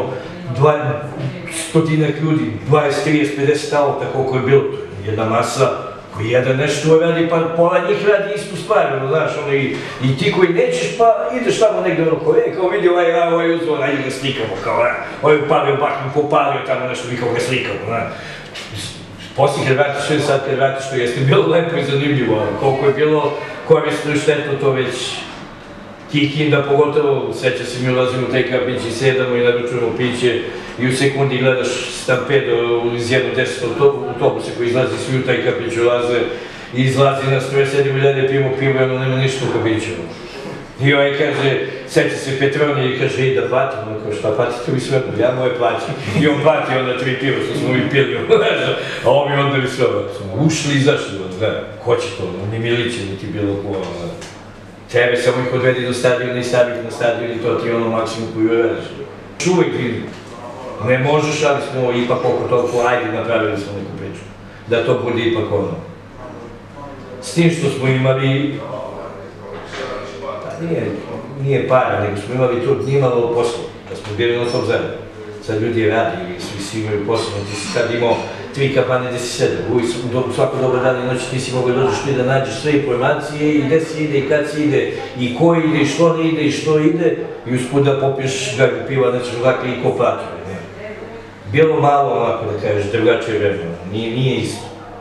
stotinak ljudi, dvadeset, trideset, pedeset auta, koliko je bilo, to je jedna masa, koji jedan nešto radi, pa pola njih radi istu stvar, ono, znaš, ono, i, i ti koji nećeš, pa ideš tamo negde, ono, ko je, kao vidi ovaj, ovaj uzvon, ajde ga slikamo, kao, ne, ovaj upalio baknu, popalio tamo nešto, mi kao ga slikamo, ne. Poslije kad vratiš, sve sad kad vratiš, to jeste bilo lepo i zanimljivo, koliko je bilo korisno i štetno to već Kikinda, pogotovo, seća se mi ulazimo u taj kapić i sedamo i naručujemo piće i u sekundi gledaš stampedo iz jednog deset autobusa koji izlazi, svi u taj kapić ulaze i izlazi nas, troje sedimo i dalje pijemo pivo i ono nema ništa u kapiću. I ovaj kaže, seća se Petronije i kaže, i da platim, ono kao šta platite vi sve, ja moje plaćam. I on plati onda tri piva što smo mi pili, a ovi onda bi sve, smo ušli i izašli, ko će to, ni miliće, ni ti bilo ko, tebe samo ih odvedi do stadiona i staviti na stadion i to ti je ono maksimum koju radiš. Uvijek vidim, ne možeš, ali smo ipak oko toliko, ajde, napravili smo neku priču, da to bude ipak ono. S tim što smo imali, nije para, nego smo imali tu nimalo posla, da smo bili na tom zemlju. Sad ljudi radi i svi imaju posla, ti si tad imao tri kafane gde si sedeo, svako dobro dan i noć ti si mogao dođeš tu i da nađeš sve informacije i gde si ide i kad si ide i ko ide i što ne ide i što ide i usput da popiješ gagu piva, nećeš ovakve i ko plati. Bilo malo onako da kažeš drugačije vremena, nije isto.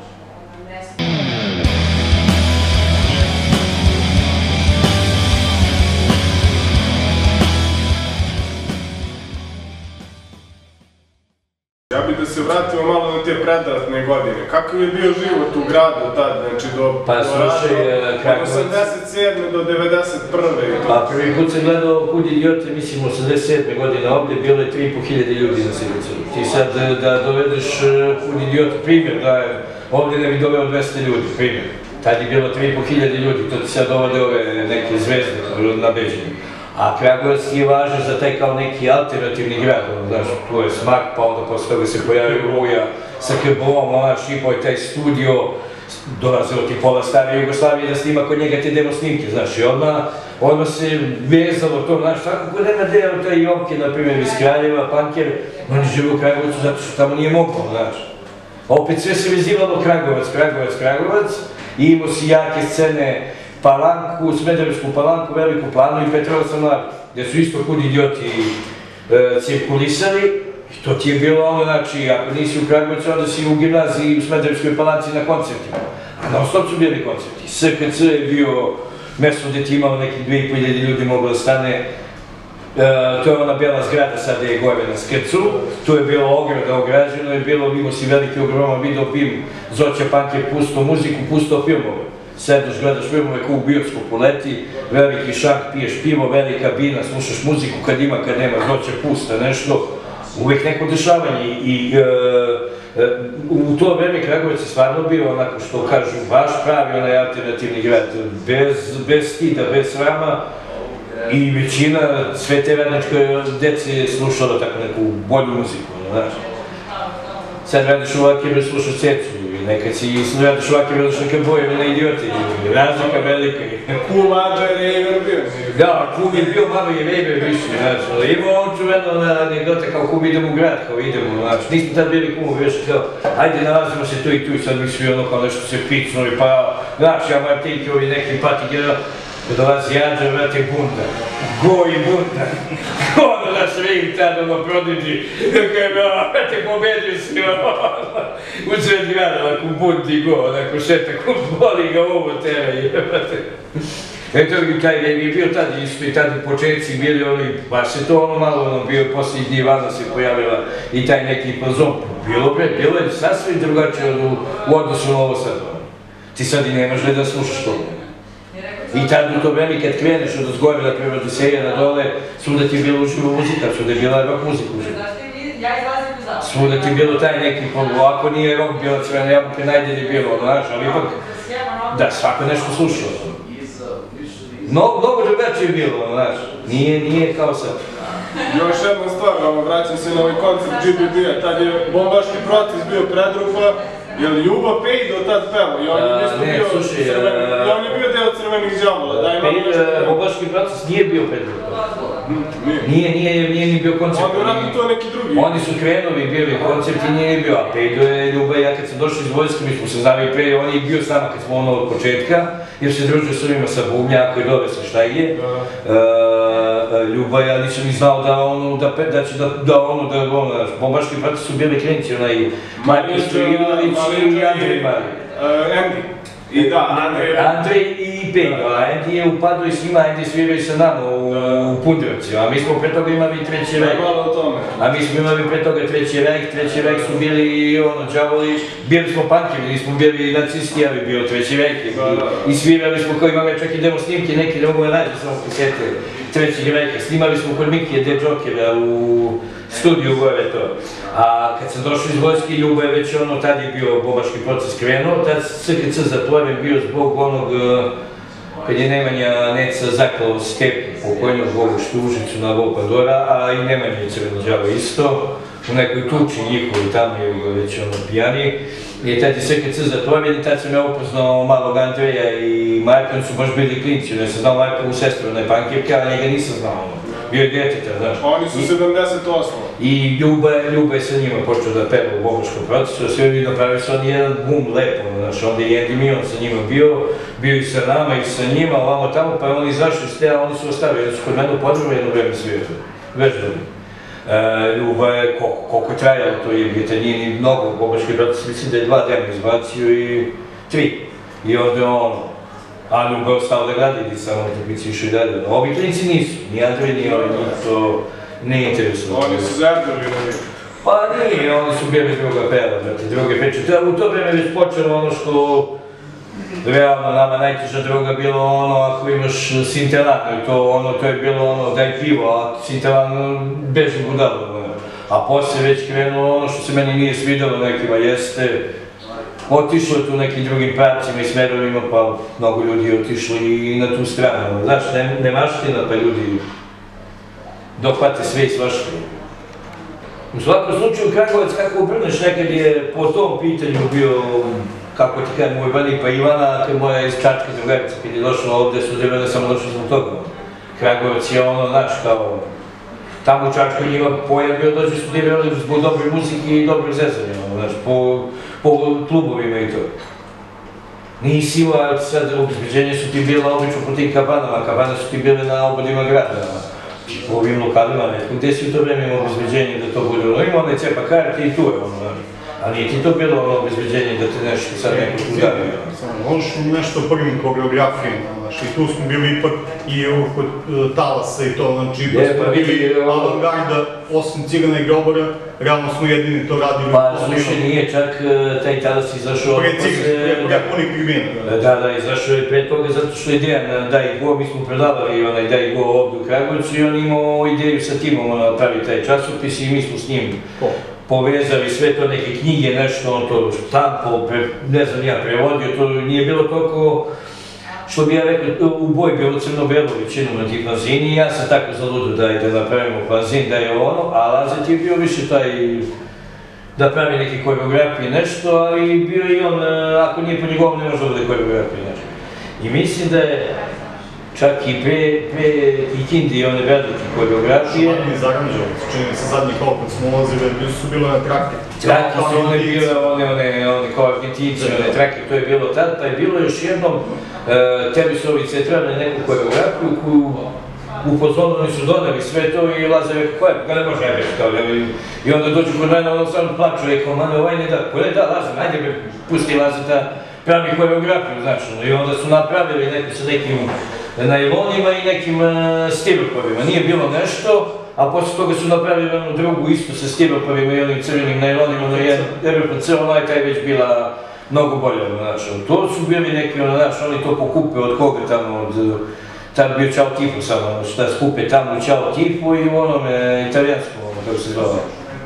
Ja bih da se vratimo malo na te predratne godine. Kakav je bio život u gradu tad, znači do osamdeset sedme do devedeset prve? Pa prvi put sam gledao Kud idiote, mislim osamdeset sedme godine ovdje, bilo je tri i po hiljade ljudi na Sivicu. Ti sad da dovedeš Kud idiote, primjer, da ovdje ne bi doveo dvesta ljudi, primjer. Tad je bilo tri i po hiljade ljudi, to ti sad dovode ove neke zvezde na Beđenju. A Kragujevac je važan za taj kao neki alternativni grad, znaš, tu je Smak, pa onda posle toga se pojavio Ruja sa Krbolom, onaš, šipao je taj studio, dolazilo ti pola stare Jugoslavije da snima kod njega te demo snimke, znaš, i odmah se vezalo to, znaš, svako ko nema deo taj Jovke, na primjer, iz Kraljeva, Panker, oni žive u Kragujevcu zato što tamo nije moglo, znaš. Opet sve se vezivalo Kragujevac, Kragujevac, Kragujevac, i imao si jake scene, Palanku, Smederevsku Palanku, Veliku Planu i Petrovac Mlad, gdje su isto Kud idioti cirkulisali. I to ti je bilo ono, znači, ako nisi u Kragujevcu, onda si u gimnaziji u Smederevskoj Palanci na koncertima. A na ostop su bili koncerti. S K C je bio mesto gdje ti imao nekih dve i po hiljade ljudi moglo da stane. To je ona bela zgrada, sad je gore na Skrcu. Tu je bilo ograda ograđeno, je bilo, imao si veliki ogroman video film, Zoća Panker, pusto muziku, pusto filmove. Sedneš, gledaš filmove kao u bioskopu, leti, veliki šank, piješ pivo, velika bina, slušaš muziku kad ima, kad nema, Zoća pusta, nešto. Uvijek neko dešavanje i u to vreme Kragujevac je stvarno bio onako što kažu baš pravi onaj alternativni grad, bez stida, bez srama i većina sve te radničke dece je slušala tako neku bolju muziku, znaš. sad radiš ovakve bez slušaš cecu, nekad si radiš ovakve bez neke boje na idioti, razlika velika. Kum Andža je rejver bio. Da, kum je bio malo i rejver više, znači, imao on čuveno anegdota kao kum idemo u grad, kao idemo, znači, nismo tad bili kumovi, još kao, ajde nalazimo se tu i tu i sad mi svi ono kao nešto se picnuli, pa, znači, ja Martinki, ovi neki patigera, dolazi Andža, vrati bunda, go i bunda, ono da se vidim tada ono prodiđi, kao, vrati pobedio si, u sred grada, onako bundi go, onako šetak, boli ga ovo tera, jebate. Eto, taj je bio tad isto i tad u početci bili oni, baš se to ono malo ono bio, poslije dnji Ivana se pojavila i taj neki pozom, bilo bre, bilo je sasvim drugačije u odnosu na ovo sad. Ti sad i nemaš da slušaš to. I tad u to vreme kad kreneš od ozgore da prevodi serija na dole, svuda ti je bilo uživo muzika, svuda je bila rock muzika uživo. Svuda ti je bilo taj neki polu, ako nije rock bila Crvena jabuka, najdelje bilo, ono, znaš, ali ipak, da, svako nešto slušao. Mnogo drugačije je bilo, znaš, nije kao sad. Još jedna stvar, vraćam se na ovaj koncert G B D-a, tad je bombaški proces bio predrupa, je li Ljuba Pejdo tad pevao i on je bio deo Crvenih đavola, daj nam nešto. Bombaški proces nije bio predrupa. Nije, nije, nije ni bio koncert. Onda vratno to neki drugi. Oni su krenuli, bili koncert i nije bio, a Pejdo je Ljuba i ja kad sam došli iz vojske, mi smo se znali pre, on je bio s nama kad smo ono od početka, jer se družio s ovima sa bubnjaka i dove sa štajge. Ljuba, ja nisam ni znao da ono, da će da ono, da ono, bombaški proces su bili krenci, onaj Marko Stojinović i Andrej Marij. Andy. I da, Andrej. Andrej i Pejdo, a Andy je upadao i s njima, Andy svirao i sa nama u Pundrovci, a mi smo pre toga imali Treći rajk. A mi smo imali pre toga Treći rajk, Treći rajk su bili ono, džavoli, bili smo punkeri, nismo bili nacisti, ali bio Treći rajk i svirali smo kao imali čak i demo snimke, neki ne mogu da nađe samo kasete Trećeg rajka, snimali smo kod Mikije de Džokera u studiju gore to. A kad sam došao iz vojske, Ljuba je već ono, tad je bio bombaški proces krenuo, tad C K C zatvoren bio zbog onog, kad je Nemanja Neca zaklao Stepu, pokojnog ovu Štužicu na Vopadora, a i Nemanja je Crveni đavo isto, u nekoj tuči njihovi tamo je već ono pijani. I tad je C K C zatvoren i tad sam ja upoznao malog Andreja i Marka, oni su baš bili klinci, ja sam znao Markovu sestru, ona je pankirka, a njega nisam znao. Bio je djeteta, znaš. Oni su sedamdeset osam. I Ljuba je sa njima počeo da peva u bombaškom procesu, sve vi napravili su oni jedan bum lepo, znaš, onda je Andy Mion sa njima bio, bio i sa nama i sa njima, ovamo tamo, pa oni izašli s te, a oni su ostavili, oni su kod mene u podrumu jedno vreme svijetu, već dobro. Ljuba je, koliko je trajalo to je, jer nije ni mnogo bombaški proces, mislim da je dva dema izbacio i tri. I onda je ono, a Ljuba je ostao da gleda ili samo utakmice išao i dalje. Ovi klinci nisu, ni Andrej, ni ovi, njih to ne interesuje. Oni su zerdali na njih. Pa nije, oni su bili druga peva, brate, druge peče. U to vreme već počelo ono što realno nama najteža droga bilo ono ako imaš Sintelano i to ono, to je bilo ono daj pivo, a Sintelano beži budalo. A poslije već krenulo ono što se meni nije svidjelo nekima jeste otišlo tu nekim drugim pravcima i smerovima, pa mnogo ljudi je otišlo i na tu stranu. Znaš, ne maština pa ljudi dohvate sve i svašta. U svakom slučaju Kragujevac kako obrneš nekad je po tom pitanju bio, kako ti kažem, moj Bani pa Ivana, kad moja iz Čačke drugarica, kad je došla ovdje, su debele samo došli zbog toga. Kragujevac je ono, znaš, kao, tamo u Čačku njima pojam bio dođe studirali zbog dobre muzike i dobrog zezanja, znaš, po klubovima i to. Nisi, a sad obezbeđenje su ti bile obično po tim kabanama, kabane su ti bile na obodima grada. U ovim lokalima, netko, gdje si u to vreme imao obezbeđenje da to bude ono, ima onaj cepa karti i tu je ono, znaš. A nije ti to bilo ono obezbeđenje da te nešto sad neko tu davi? Ono što nešto prvim koreografijama, znaš, i tu smo bili ipak i kod Talasa i to, znači, da smo bili avangarda, osim Cigana i Grobara, realno smo jedini to radili. Pa, slušaj, nije čak taj Talas izašao... Pre Cigana, pre punih tribina. Da, da, izašao je pre toga zato što je Dejan Daj Go, mi smo predavali onaj Daj Go ovdje u Kragujevcu i on imao ideju sa timom da pravi taj časopis i mi smo s njim povezali sve to, neke knjige, nešto, on to štampo, ne znam ja, prevodio, to nije bilo toliko, što bi ja rekao, u boji bilo crno-belo većinu na ti fanzini i ja sam tako zaludio da je da napravimo fanzin, da je ono, a Lazet je bio više taj da pravi neke koreografije, nešto, ali bio i on, ako nije po njegovom, ne može da bude koreografije, nešto. I mislim da je čak i pre Kikindi i one velike koreografije. Šumadni iz Aranđelovac, čini mi se zadnji kao kad smo ulazili, su bile na trake. Trake su one bile, one kao Argentinci, one trake, to je bilo tad, pa je bilo još jednom, tebi su ovi centralne neku koreografiju koju upozorno oni su doneli sve to i Lazar rekao, koja je, pa ne može ne reći, kao i onda dođu kod mene, ono sam plaću, rekao, mane, ovaj ne da, koja je da, Lazar, ajde me, pusti Lazar da pravi koreografiju, znači, i onda su napravili neku sa nekim najlonima i nekim stiroporima, nije bilo nešto, a posle toga su napravili onu drugu istu sa stiroporima i onim crvenim najlonima, ono je R P C, ona je taj već bila mnogo bolja, znači, to su bili neki, ono, znači, oni to pokupe od koga tamo, od tad bio Ćao Tifu samo, šta skupe tamo u Ćao Tifu i u onome italijanskom, kako se zove.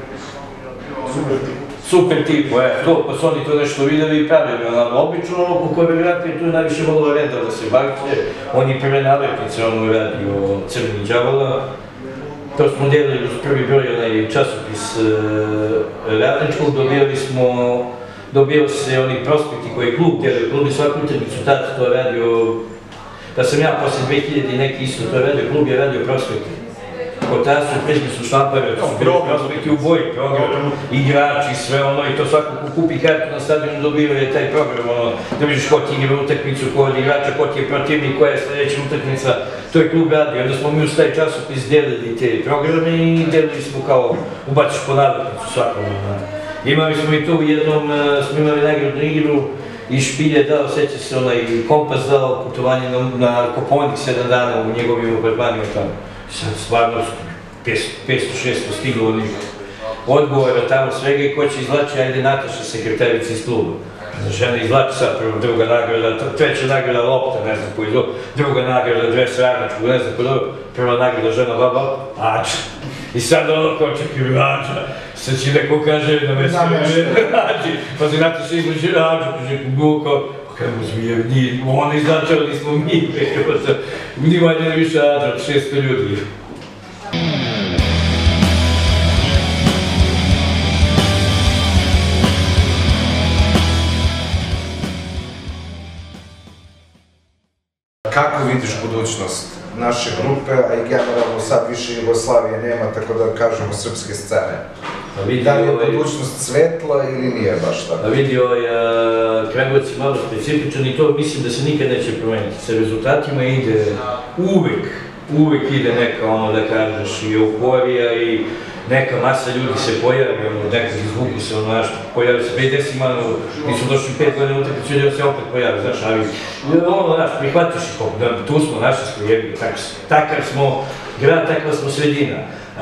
Super Tifu. Super Tifu, e, to, pa su oni to nešto videli i pravili, ono, obično oko koreografije tu je najviše malo reda da se bavite, on je prve nalepnice, ono radio Crni đavola, to smo delili uz prvi broj onaj časopis radničkog, dobijali smo, dobijali se oni prospekti koji je klub delio, klub je svaku utakmicu tad to radio. Da sam ja posle dve hiljade i neki isto to radio, klub je radio prospekti. Kod tada su pređeni su štampare, to su bili prospekti u boji, program, igrači, sve ono i to svako ko kupi kartu na stadionu dobio je taj program, ono, da vidiš ko ti igra utakmicu, ko od igrača, ko ti je protivnik, koja je sledeća utakmica, to je klub radio. Onda smo mi uz taj časopis delili te programe i delili smo kao ubaciš po nalepnicu svakom. Imali smo i to u jednom, smo imali nagradnu igru, i Špilje dao, seća se onaj Kompas dao putovanje na Koponik sedam dana u njegovim apartmanima tamo. Sad stvarno petsto šesto stiglo onih odgovora tamo svega i ko će izvlači, ajde Nataša, sekretarica iz kluba. Žena izvlači sad prvo druga nagrada, treća nagrada lopta, ne znam koji zlo, druga nagrada dres radničkog, ne znam koji zlo, prva nagrada žena baba, ača. I sad ono ko čekaj ača, sad će neko kaže na me sve ači, pa se Nataša izlači ača, kaže kao, kako zmije, ono iznačali smo mi, ni manje ne više ača od šesto ljudi. Kako vidiš budućnost naše grupe, a i generalno sad više Jugoslavije nema, tako da kažemo srpske scene? Da li je budućnost svetla ili nije baš tako? A vidi, Kragujevac je malo specifičan i to mislim da se nikad neće promeniti. Sa rezultatima ide uvek, uvek ide neka, ono da kažeš, i euforija i neka masa ljudi se pojavi, ono, nekog izvuku se, ono, nešto, pojavi se, pedeset ima, mi smo došli pet godina utakmicu i se opet pojavi, znaš, ali, ono, znaš, prihvatiš ih, tu smo, naši smo jebili, takav smo grad, takva smo sredina.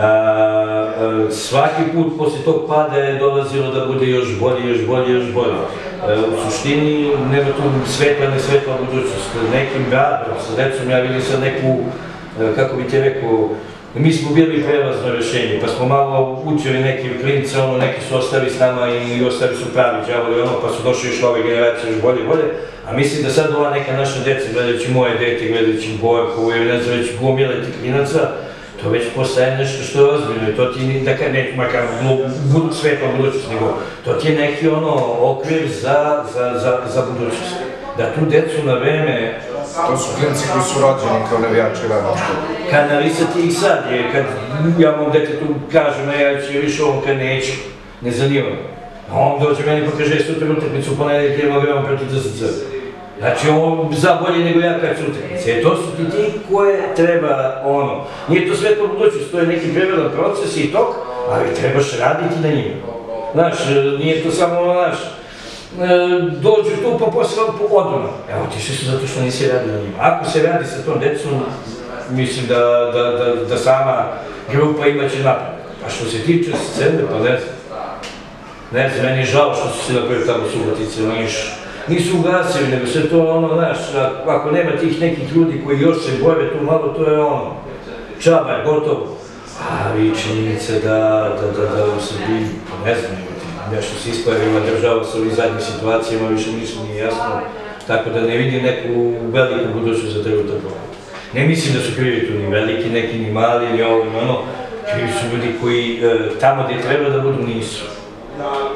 Svaki put posle tog pada je dolazilo da bude još bolje, još bolje, još bolje. U suštini nema tu svetla, ne svetla budućnost. Nekim radom, sa decom ja vidim sad neku, kako bi ti rekao, mi smo bili prelazno rešenje, pa smo malo učili neke klinice, ono, neki su ostali s nama i ostali su pravi đavoli, ono, pa su došli još nove generacije, još bolje, bolje. A mislim da sad ova neka naša deca, gledajući moje dete, gledajući Borkovu ili ne znam, već gomile ti klinaca, to već postaje nešto što je ozbiljno i to ti, dakle, ne makar svetla budućnost, nego to ti je neki ono okvir za budućnost. Da tu decu na vreme... To su klinci koji su rođeni kao navijači radničkog. Kanalisati ih sad, jer kad ja mom detetu kažem, ja ću više ovom kad neću, ne zanima. A on dođe meni pa kaže, sutra utakmicu u ponedeljak idemo gremo protiv D S C. Znači, on za bolje nego ja kad su utakmice. To su ti ti koje treba, ono, nije to svetlo budućnost, to je neki prevedan proces i tok, ali trebaš raditi na njima. Znaš, nije to samo, znaš, dođu tu pa posle odmah. Evo, otišli su zato što nisi radio na njima. Ako se radi sa tom decom, mislim da sama grupa imaće napred. A što se tiče scene, pa ne znam. Ne znam, meni je žao što su se napravili tamo Subotice, nisu ugasili, nego sve to ono, znaš, ako nema tih nekih ljudi koji još se bore tu malo, to je ono, čabar, gotovo. Ali činjenica da u Srbiji, ne znam, nešto se isplavila država sa ovih zadnjih situacijama, više nisu nije jasno, tako da ne vidim neku veliku budućnost za trenutak ovo. Ne mislim da su krivi tu ni veliki, neki ni mali, ni ovo, ni ono, krivi su ljudi koji tamo gdje treba da budu nisu.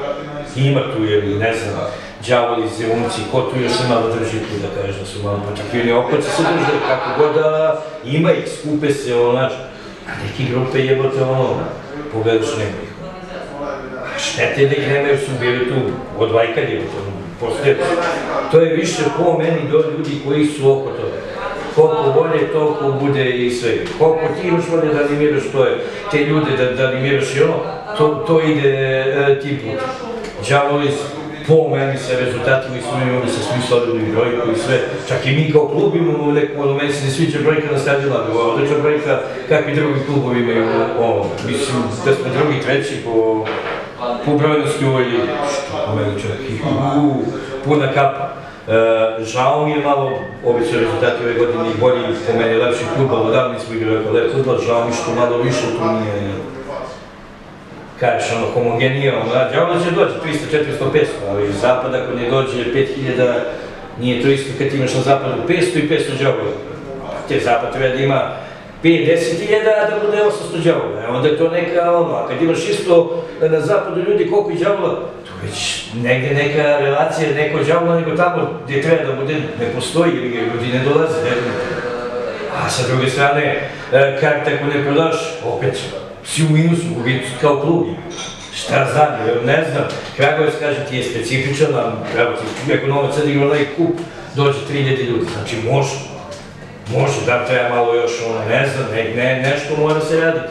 Ima tu, ili ne znam, đavoli, zeunci, ko tu još se malo drži tu, da kažeš da su malo počakivni okvaci se drže, kako god da ima ih, skupe se, ono, znaš, a neki grupe jebote, ono, pogledaš, nema ih. Štete da ih nema jer su bili tu od vajka jebote, ono, postoje. To je više po meni do ljudi koji su oko toga. Koliko volje, toliko bude i sve. Koliko ti imaš volje da animiraš to je, te ljude da animiraš i ono, to ide ti put. Đavoli, po meni sa rezultatima i smo imali sa svim slobodnim brojku i sve. Čak i mi kao klub imamo neku, ono, meni se ne sviđa brojka na stadionu, ali ovo odlična brojka, kakvi drugi klubovi imaju, ono, mislim da smo drugi, treći po po brojnosti u ovoj ligi. Što po meni čak i puna kapa. Žao mi je malo, ovi su rezultati ove godine i bolji, po meni lepši klub, ali odavno nismo igrali oko lep futbol, žao mi što malo više tu nije, kažeš, ono, homogenija, ono, đavo da će doći trista, četiristo, petsto, ali iz zapada ako ne dođe pet hiljada, nije to isto kad imaš na zapadu petsto i petsto đavola. Te zapad treba da ima pedeset hiljada da bude osamsto đavola, onda je to neka, ono, a kad imaš isto na zapadu ljudi koliko i đavola, to već negde neka relacija, neko đavola, nego tamo gdje treba da bude, ne postoji, ili ljudi ne dolaze, a sa druge strane, karta ako ne prodaš, opet si u minusu, gubiti kao klub. Šta znam, ne znam, Kragujevac kaže ti je specifičan, pravo ti, ako Novac sad igra onaj kup, dođe tri hiljade ljudi, znači može, može, da treba malo još, ne znam, nešto mora se raditi.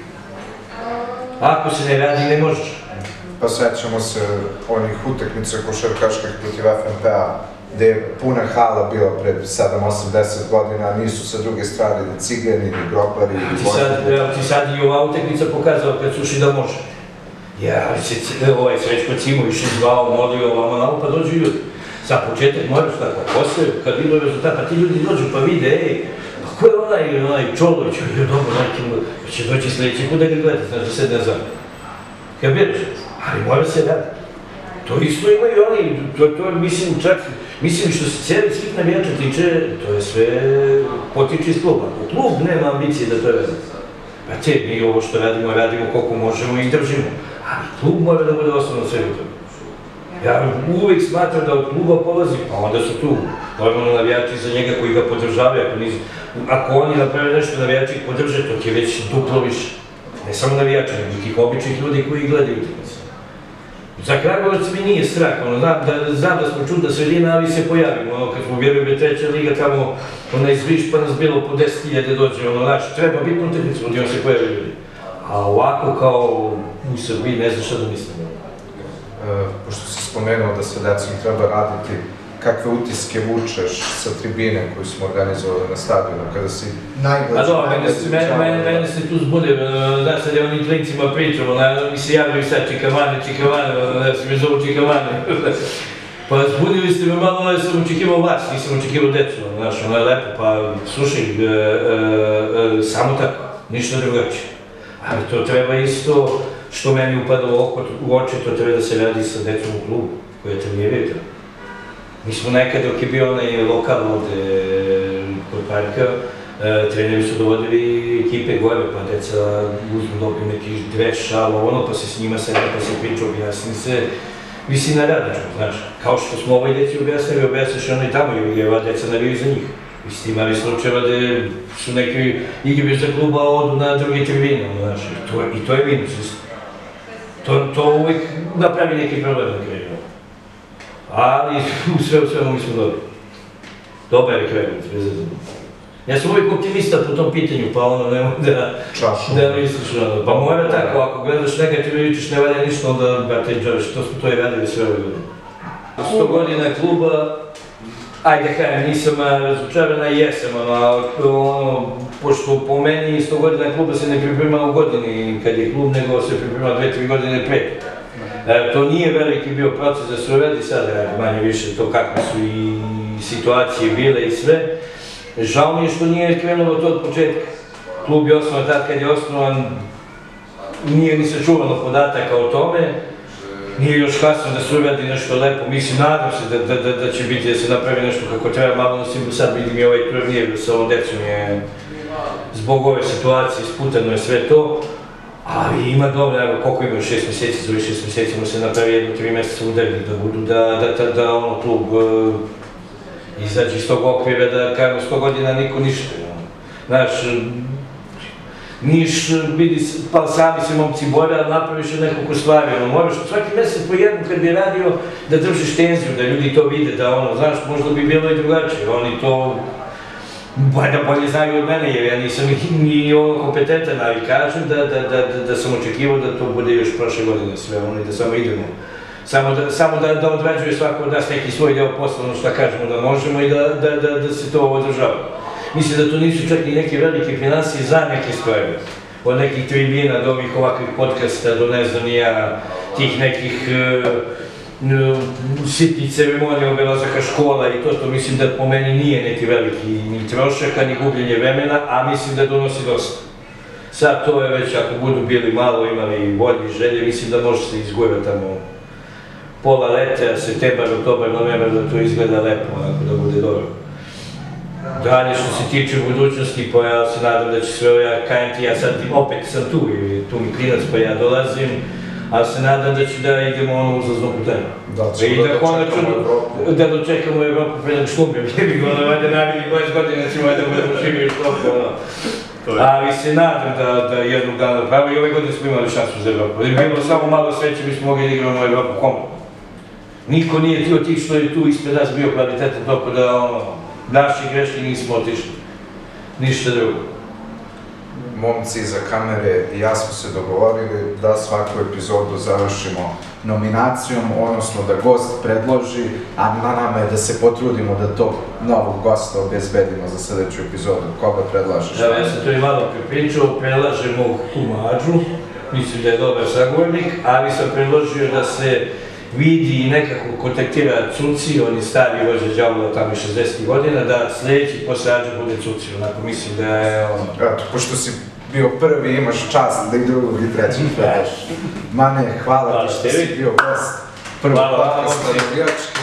Ako se ne radi, ne možeš. Pa sećamo se onih utakmica košarkaških protiv F N P-a, gde je puna hala bila pred sedam osam deset godina, a nisu sa druge strane ni cigani, ni grobari, ni vojni. Ti sad i ova utakmica pokazala kad suši da može. Ja, ali se ovaj Srećko Cimović izvao, molio ovamo namo, pa dođu ljudi. Sa početak moraš tako, posle, kad vidio rezultat, pa ti ljudi dođu pa vide, ej, pa ko je onaj, onaj Čolović, je dobro, onaj će doći sljedeći put da ga gledati, znaš da se ne znam. Kad vidiš, ali mora se raditi. To isto imaju oni, to je, mislim, čak, mislim što se cijeli svih navijača tiče, to je sve potiče iz kluba. U klub nema ambicije da to radi. Pa te, mi ovo što radimo, radimo koliko možemo i držimo. Ali klub mora da bude osnovno svega toga. Ja uvijek smatram da od kluba polazi, pa onda su tu normalno navijači za njega koji ga podržavaju. Ako oni naprave nešto, navijači ih podrže, to ti je već duplo više. Ne samo navijači, nego tih običnih ljudi koji gledaju utakmice. Za Kragujevac mi nije strah, znam da smo čudna sredina, ali se pojavimo, kad smo vjerujem je treća liga, tamo ona izviš pa nas bilo po deset hiljada dođe, ono naš, treba biti utakmicu, gdje on se pojavi ljudi. A ovako kao u Srbiji ne znam šta da mislim. Pošto si spomenuo da sa decom treba raditi, kakve utiske vučeš sa tribine koju smo organizovali na stadionu, kada si najgleđen? A dobro, mene se tu zbude, znaš sad je onim klincima pričamo, mi se javljaju sad čikavane, čikavane, da se me zovu čikavane. Pa zbudili ste me malo, da sam očekivao vas, nisam očekivao decu, znaš, ono je lepo, pa slušaj, samo tako, ništa drugačije. Ali to treba isto, što meni upada u oči, to treba da se radi sa decom u klubu, koje treniraju tamo. Mi smo nekad, dok je bio onaj lokal ovde kod parka, treneri su dovodili ekipe gore, pa deca uzmu dobiju neki dres, šal, ono, pa se s njima sede, pa se priča, objasni se. Mislim na radičku, znaš, kao što smo ovoj deci objasnili, objasniš ono i tamo, jer ova deca naviju za njih. Vi ste imali slučajeva da su neki igri za kluba, a odu na druge tribine, znaš, i to je minus isto. To uvijek napravi neki problem na kraju. Ali sve u svemu mi smo dobri. Dobar je Kragujevac, bez zezanja. Ja sam uvijek optimista po tom pitanju, pa ono nemoj da misliš ono. Pa mora tako, ako gledaš negativno i vidiš ne valja ništa, onda brate Đorđe, to smo to i radili sve ove godine. sto godina kluba, ajde kajem, nisam razočarana i jesam, ono, pošto po meni sto godina kluba se ne priprema u godini kad je klub, nego se priprema dve tri godine pre. To nije veliki bio proces da se uredi sad, manje više to kakve su i situacije bile i sve. Žao mi je što nije krenulo to od početka. Klub je osnovan tad kad je osnovan, nije ni sačuvano podataka o tome, nije još kasno da se uredi nešto lepo, mislim, nadam se da će biti da se napravi nešto kako treba, malo nosim, sad vidim i ovaj turnir sa ovom decom je zbog ove situacije, sputano je sve to. Ali ima dobro, evo, koliko imaju šest mjeseci, za ovih šest mjeseci mu se napravi jedno, tri mjeseca udarni, da budu, da ono klub izađe iz tog okvira, da kažemo sto godina niko ništa. Znaš, Niš, vidi, pa sami se momci bore, ali napraviš nekoliko stvari, moraš svaki mjesec po jednu kad bi radio da držiš tenziju, da ljudi to vide, da ono, znaš, možda bi bilo i drugačije, oni to valjda bolje znaju od mene, jer ja nisam ni kompetentan, ali kažem da sam očekivao da to bude još prošle godine sve, ono i da samo idemo. Samo da odrađuje svako od nas neki svoj deo posla, ono što kažemo da možemo i da se to održava. Mislim da to nisu čak i neke velike financije za neke stvari. Od nekih tribina do ovih ovakvih podcasta, do ne znam nija, tih nekih sitnih ceremonija, obilazaka škola i to, to mislim da po meni nije neki veliki ni trošak, ni gubljenje vremena, a mislim da donosi dosta. Sad to je već, ako budu bili malo, imali volje i želje, mislim da može se izgurati tamo pola leta, septembar, oktobar, novembar, da to izgleda lepo, onako da bude dobro. Dalje što se tiče budućnosti, pa ja se nadam da će sve ovo, ja kajem ti, ja sad opet sam tu, tu mi klinac pa ja dolazim, ali se nadam da će da idemo ono uzlazno putanju. I da konačno da dočekamo Evropu pred šlubem, jer bi ono valjda navili dvadeset godina ćemo da budemo živi još toliko. Ali se nadam da jednog dana pravo i ove godine smo imali šansu za Evropu. Jer bilo samo malo sreće, mi smo mogli da igramo Evropu kompletno. Niko nije ti od tih što je tu ispred nas bio kvalitetan toliko da ono, naši greški nismo otišli. Ništa drugo. Momci iza kamere i ja smo se dogovorili da svaku epizodu završimo nominacijom, odnosno da gost predloži, a na nama je da se potrudimo da tog novog gosta obezbedimo za sljedeću epizodu. Koga predlažeš? Evo, ja sam to i malo pripričao, predlažem mog kumađu, mislim da je dobar sagovornik, ali sam predložio da se vidi i nekako kontaktira Cuci, on je stari vođa đavola tamo i šezdesetih godina, da sljedeći posle Adža bude Cuci, onako mislim da je ono... Eto, pošto si bio prvi, imaš čast da i drugog i trećeg predaš. Mane, hvala ti što si bio gost prvog podcasta Navijački.